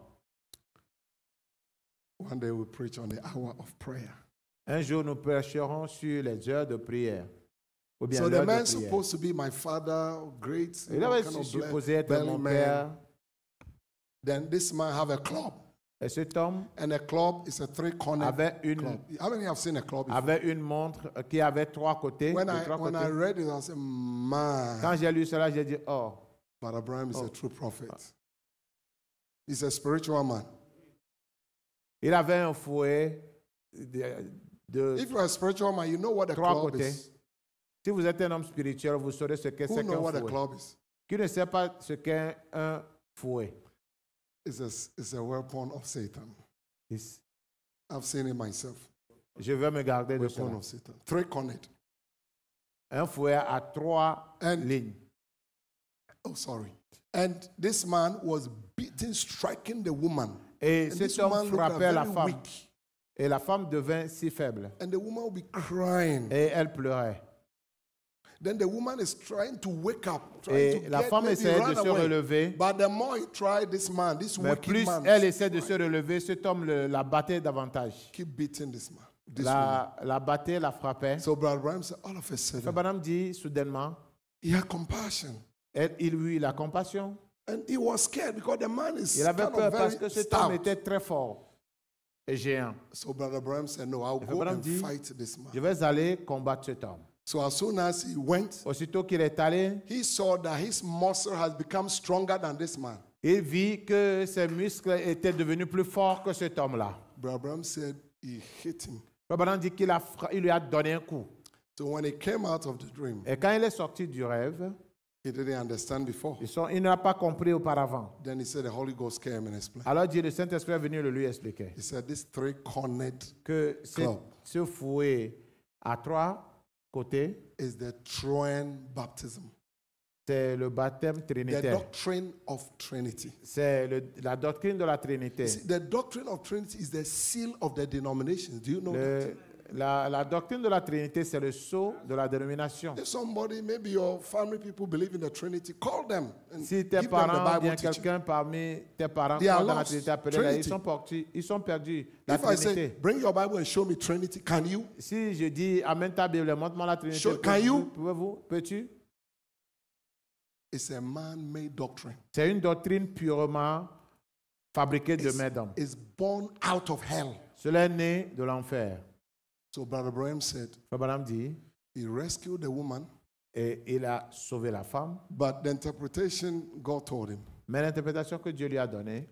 one day we preach on the hour of prayer. un jour, nous prêcherons sur les heures de prière. Ou bien So the l'heure de man's prière. supposed to be my father, great, Il avait supposé être belly mon man. père. Then this man have a club, Et cet homme and a club is a three-cornered avait club. How many have seen a club before? avait une montre qui avait 3 côtés. When de 3 I côtés. read it, I said, man, Quand j'ai lu cela, j'ai dit, oh, but Abraham is Oh. a true prophet. He's a spiritual man. il avait un fouet de If you're a spiritual man, you know what a 3 club côtés. is. Si vous êtes un homme spirituel, vous saurez ce que Who c'est know qu'un what a fouet. club is? Qui ne sait pas ce qu'est un fouet? It's a weapon of Satan. Is- I've seen it myself. Je vais me garder de Weapon cela. of Satan. Three-cornered. Un fouet à 3 And lignes. oh, sorry. And this man was beating, striking the woman. Et And cet this homme woman looked frappait la very femme. weak. Et la femme devint si faible. And the woman would be crying. Et elle pleurait. Then the woman is trying to wake up, trying Et to la get, femme maybe essayait run de se away. relever. But the more he tried, this man, this Mais wicked plus man, elle essaie de se relever, cet homme la battait davantage. keep beating this man, this woman. La battait, la frappait. So Brother Abraham said, all of a Frère sudden, Branham dit soudainement, he had compassion. il eut la compassion. And he was scared because the man is Il avait kind peur of parce very que cet homme stout. était très fort et géant. So Brother Abraham said, no, I'll go Abraham and dit, fight this man. Je vais aller combattre cet homme. So as soon as he went, Aussitôt qu'il est allé, he saw that his muscle has become stronger than this man. il vit que ses muscles étaient devenus plus forts que cet homme-là. Brother Abraham said he hit him. Frère Branham dit qu'il il lui a donné un coup. So when he came out of the dream, Et quand il est sorti du rêve, he didn't understand before. il n'a pas compris auparavant. Then he said the Holy Ghost came and explained. Alors dit, le Saint-Esprit est venu le lui expliquer He said this three-cornered que Club. ce fouet à 3 côtés, is the Troan baptism. c'est le baptême The trinitaire. doctrine of Trinity. C'est la doctrine de la Trinité. You see, the doctrine of Trinity is the seal of the denominations. Do you know that? La doctrine de la Trinité, c'est le sceau de la dénomination. If somebody, maybe your family people believe in the Trinity, call them and Si give tes them the parents, Bible bien teaching. quelqu'un parmi tes parents They are croit dans la lost. Trinité, appelez-les, Trinity. ils sont perdus. La If I say, Trinité. bring your Bible and show me Trinity, can you? Si je dis, amène ta Bible, montre-moi la Trinité. Can you? Pouvez-vous? Peux-tu? It's a man-made doctrine. C'est une doctrine purement fabriquée de main d'homme. It's born out of hell. Cela est né de l'enfer. So Brother Abraham said, Frère Branham dit, he rescued the woman, et il a sauvé la femme. but the interpretation God told him, Mais l'interprétation que Dieu lui a donnée,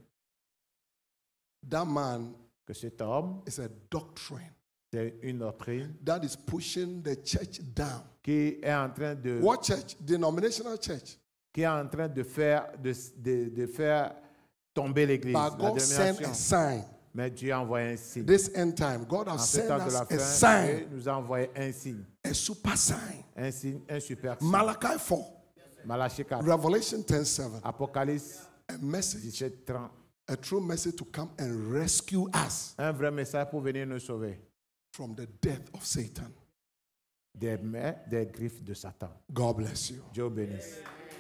that man que cet homme, is a doctrine c'est une doctrine that is pushing the church down. qui est en train de, What church? Denominational church. qui est en train de faire, de faire tomber l'Église, la But God sent dénomination. a sign. Mais Dieu a envoyé un signe. This end time, God En has ce sent temps de la us a fin, sign. Dieu nous a envoyé un signe. a super sign. un signe, un super signe. Malachi 4, Malachie 4, Revelation 10:7. Apocalypse A message, 17:30. a true message to come and rescue us Un vrai message pour venir nous sauver from the death of Satan. des mains, des griffes de Satan. God bless you. Dieu bénisse.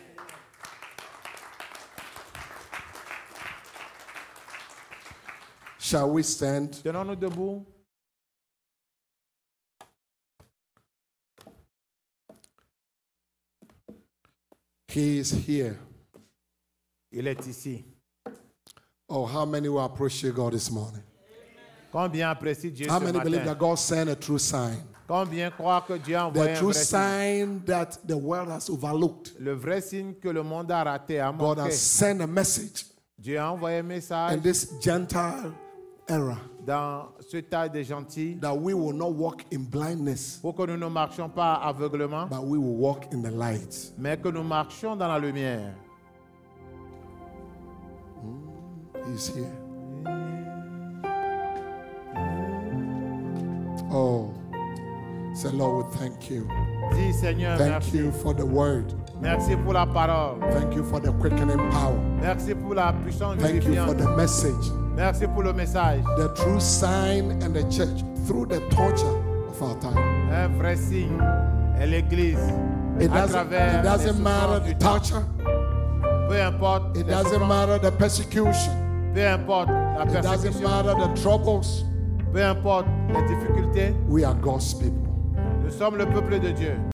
Shall we stand? Tenons-nous debout. He is here. Il est ici. Oh, how many will appreciate God this morning? Combien apprécie Dieu How ce many believe matin? that God sent a true sign? Combien croient que Dieu a envoyé The un true vrai signe? sign that the world has overlooked. Le vrai signe que le monde a raté, a God manqué. has sent a message Dieu a envoyé un message in this Gentile era dans ce tas de gentils that we will not walk in blindness, pour que nous ne marchions pas aveuglement, but we will walk in the light. mais que nous marchions dans la lumière. He's here. Oh, say, Lord, we thank you. Dis Seigneur, Thank merci. you for the word. Merci pour la parole. Thank you for the quickening power. Merci pour la puissance Thank you for vivifiante. the message, Merci pour le message. the true sign and the church through the torture of our time. Un vrai signe est l'Église It à doesn't, travers it les doesn't matter souffrances the du temps. torture. Peu importe It les doesn't souffrances, matter the persecution. peu importe la It doesn't persécution, matter the troubles. peu importe les difficultés, We are God's people. nous sommes le peuple de Dieu.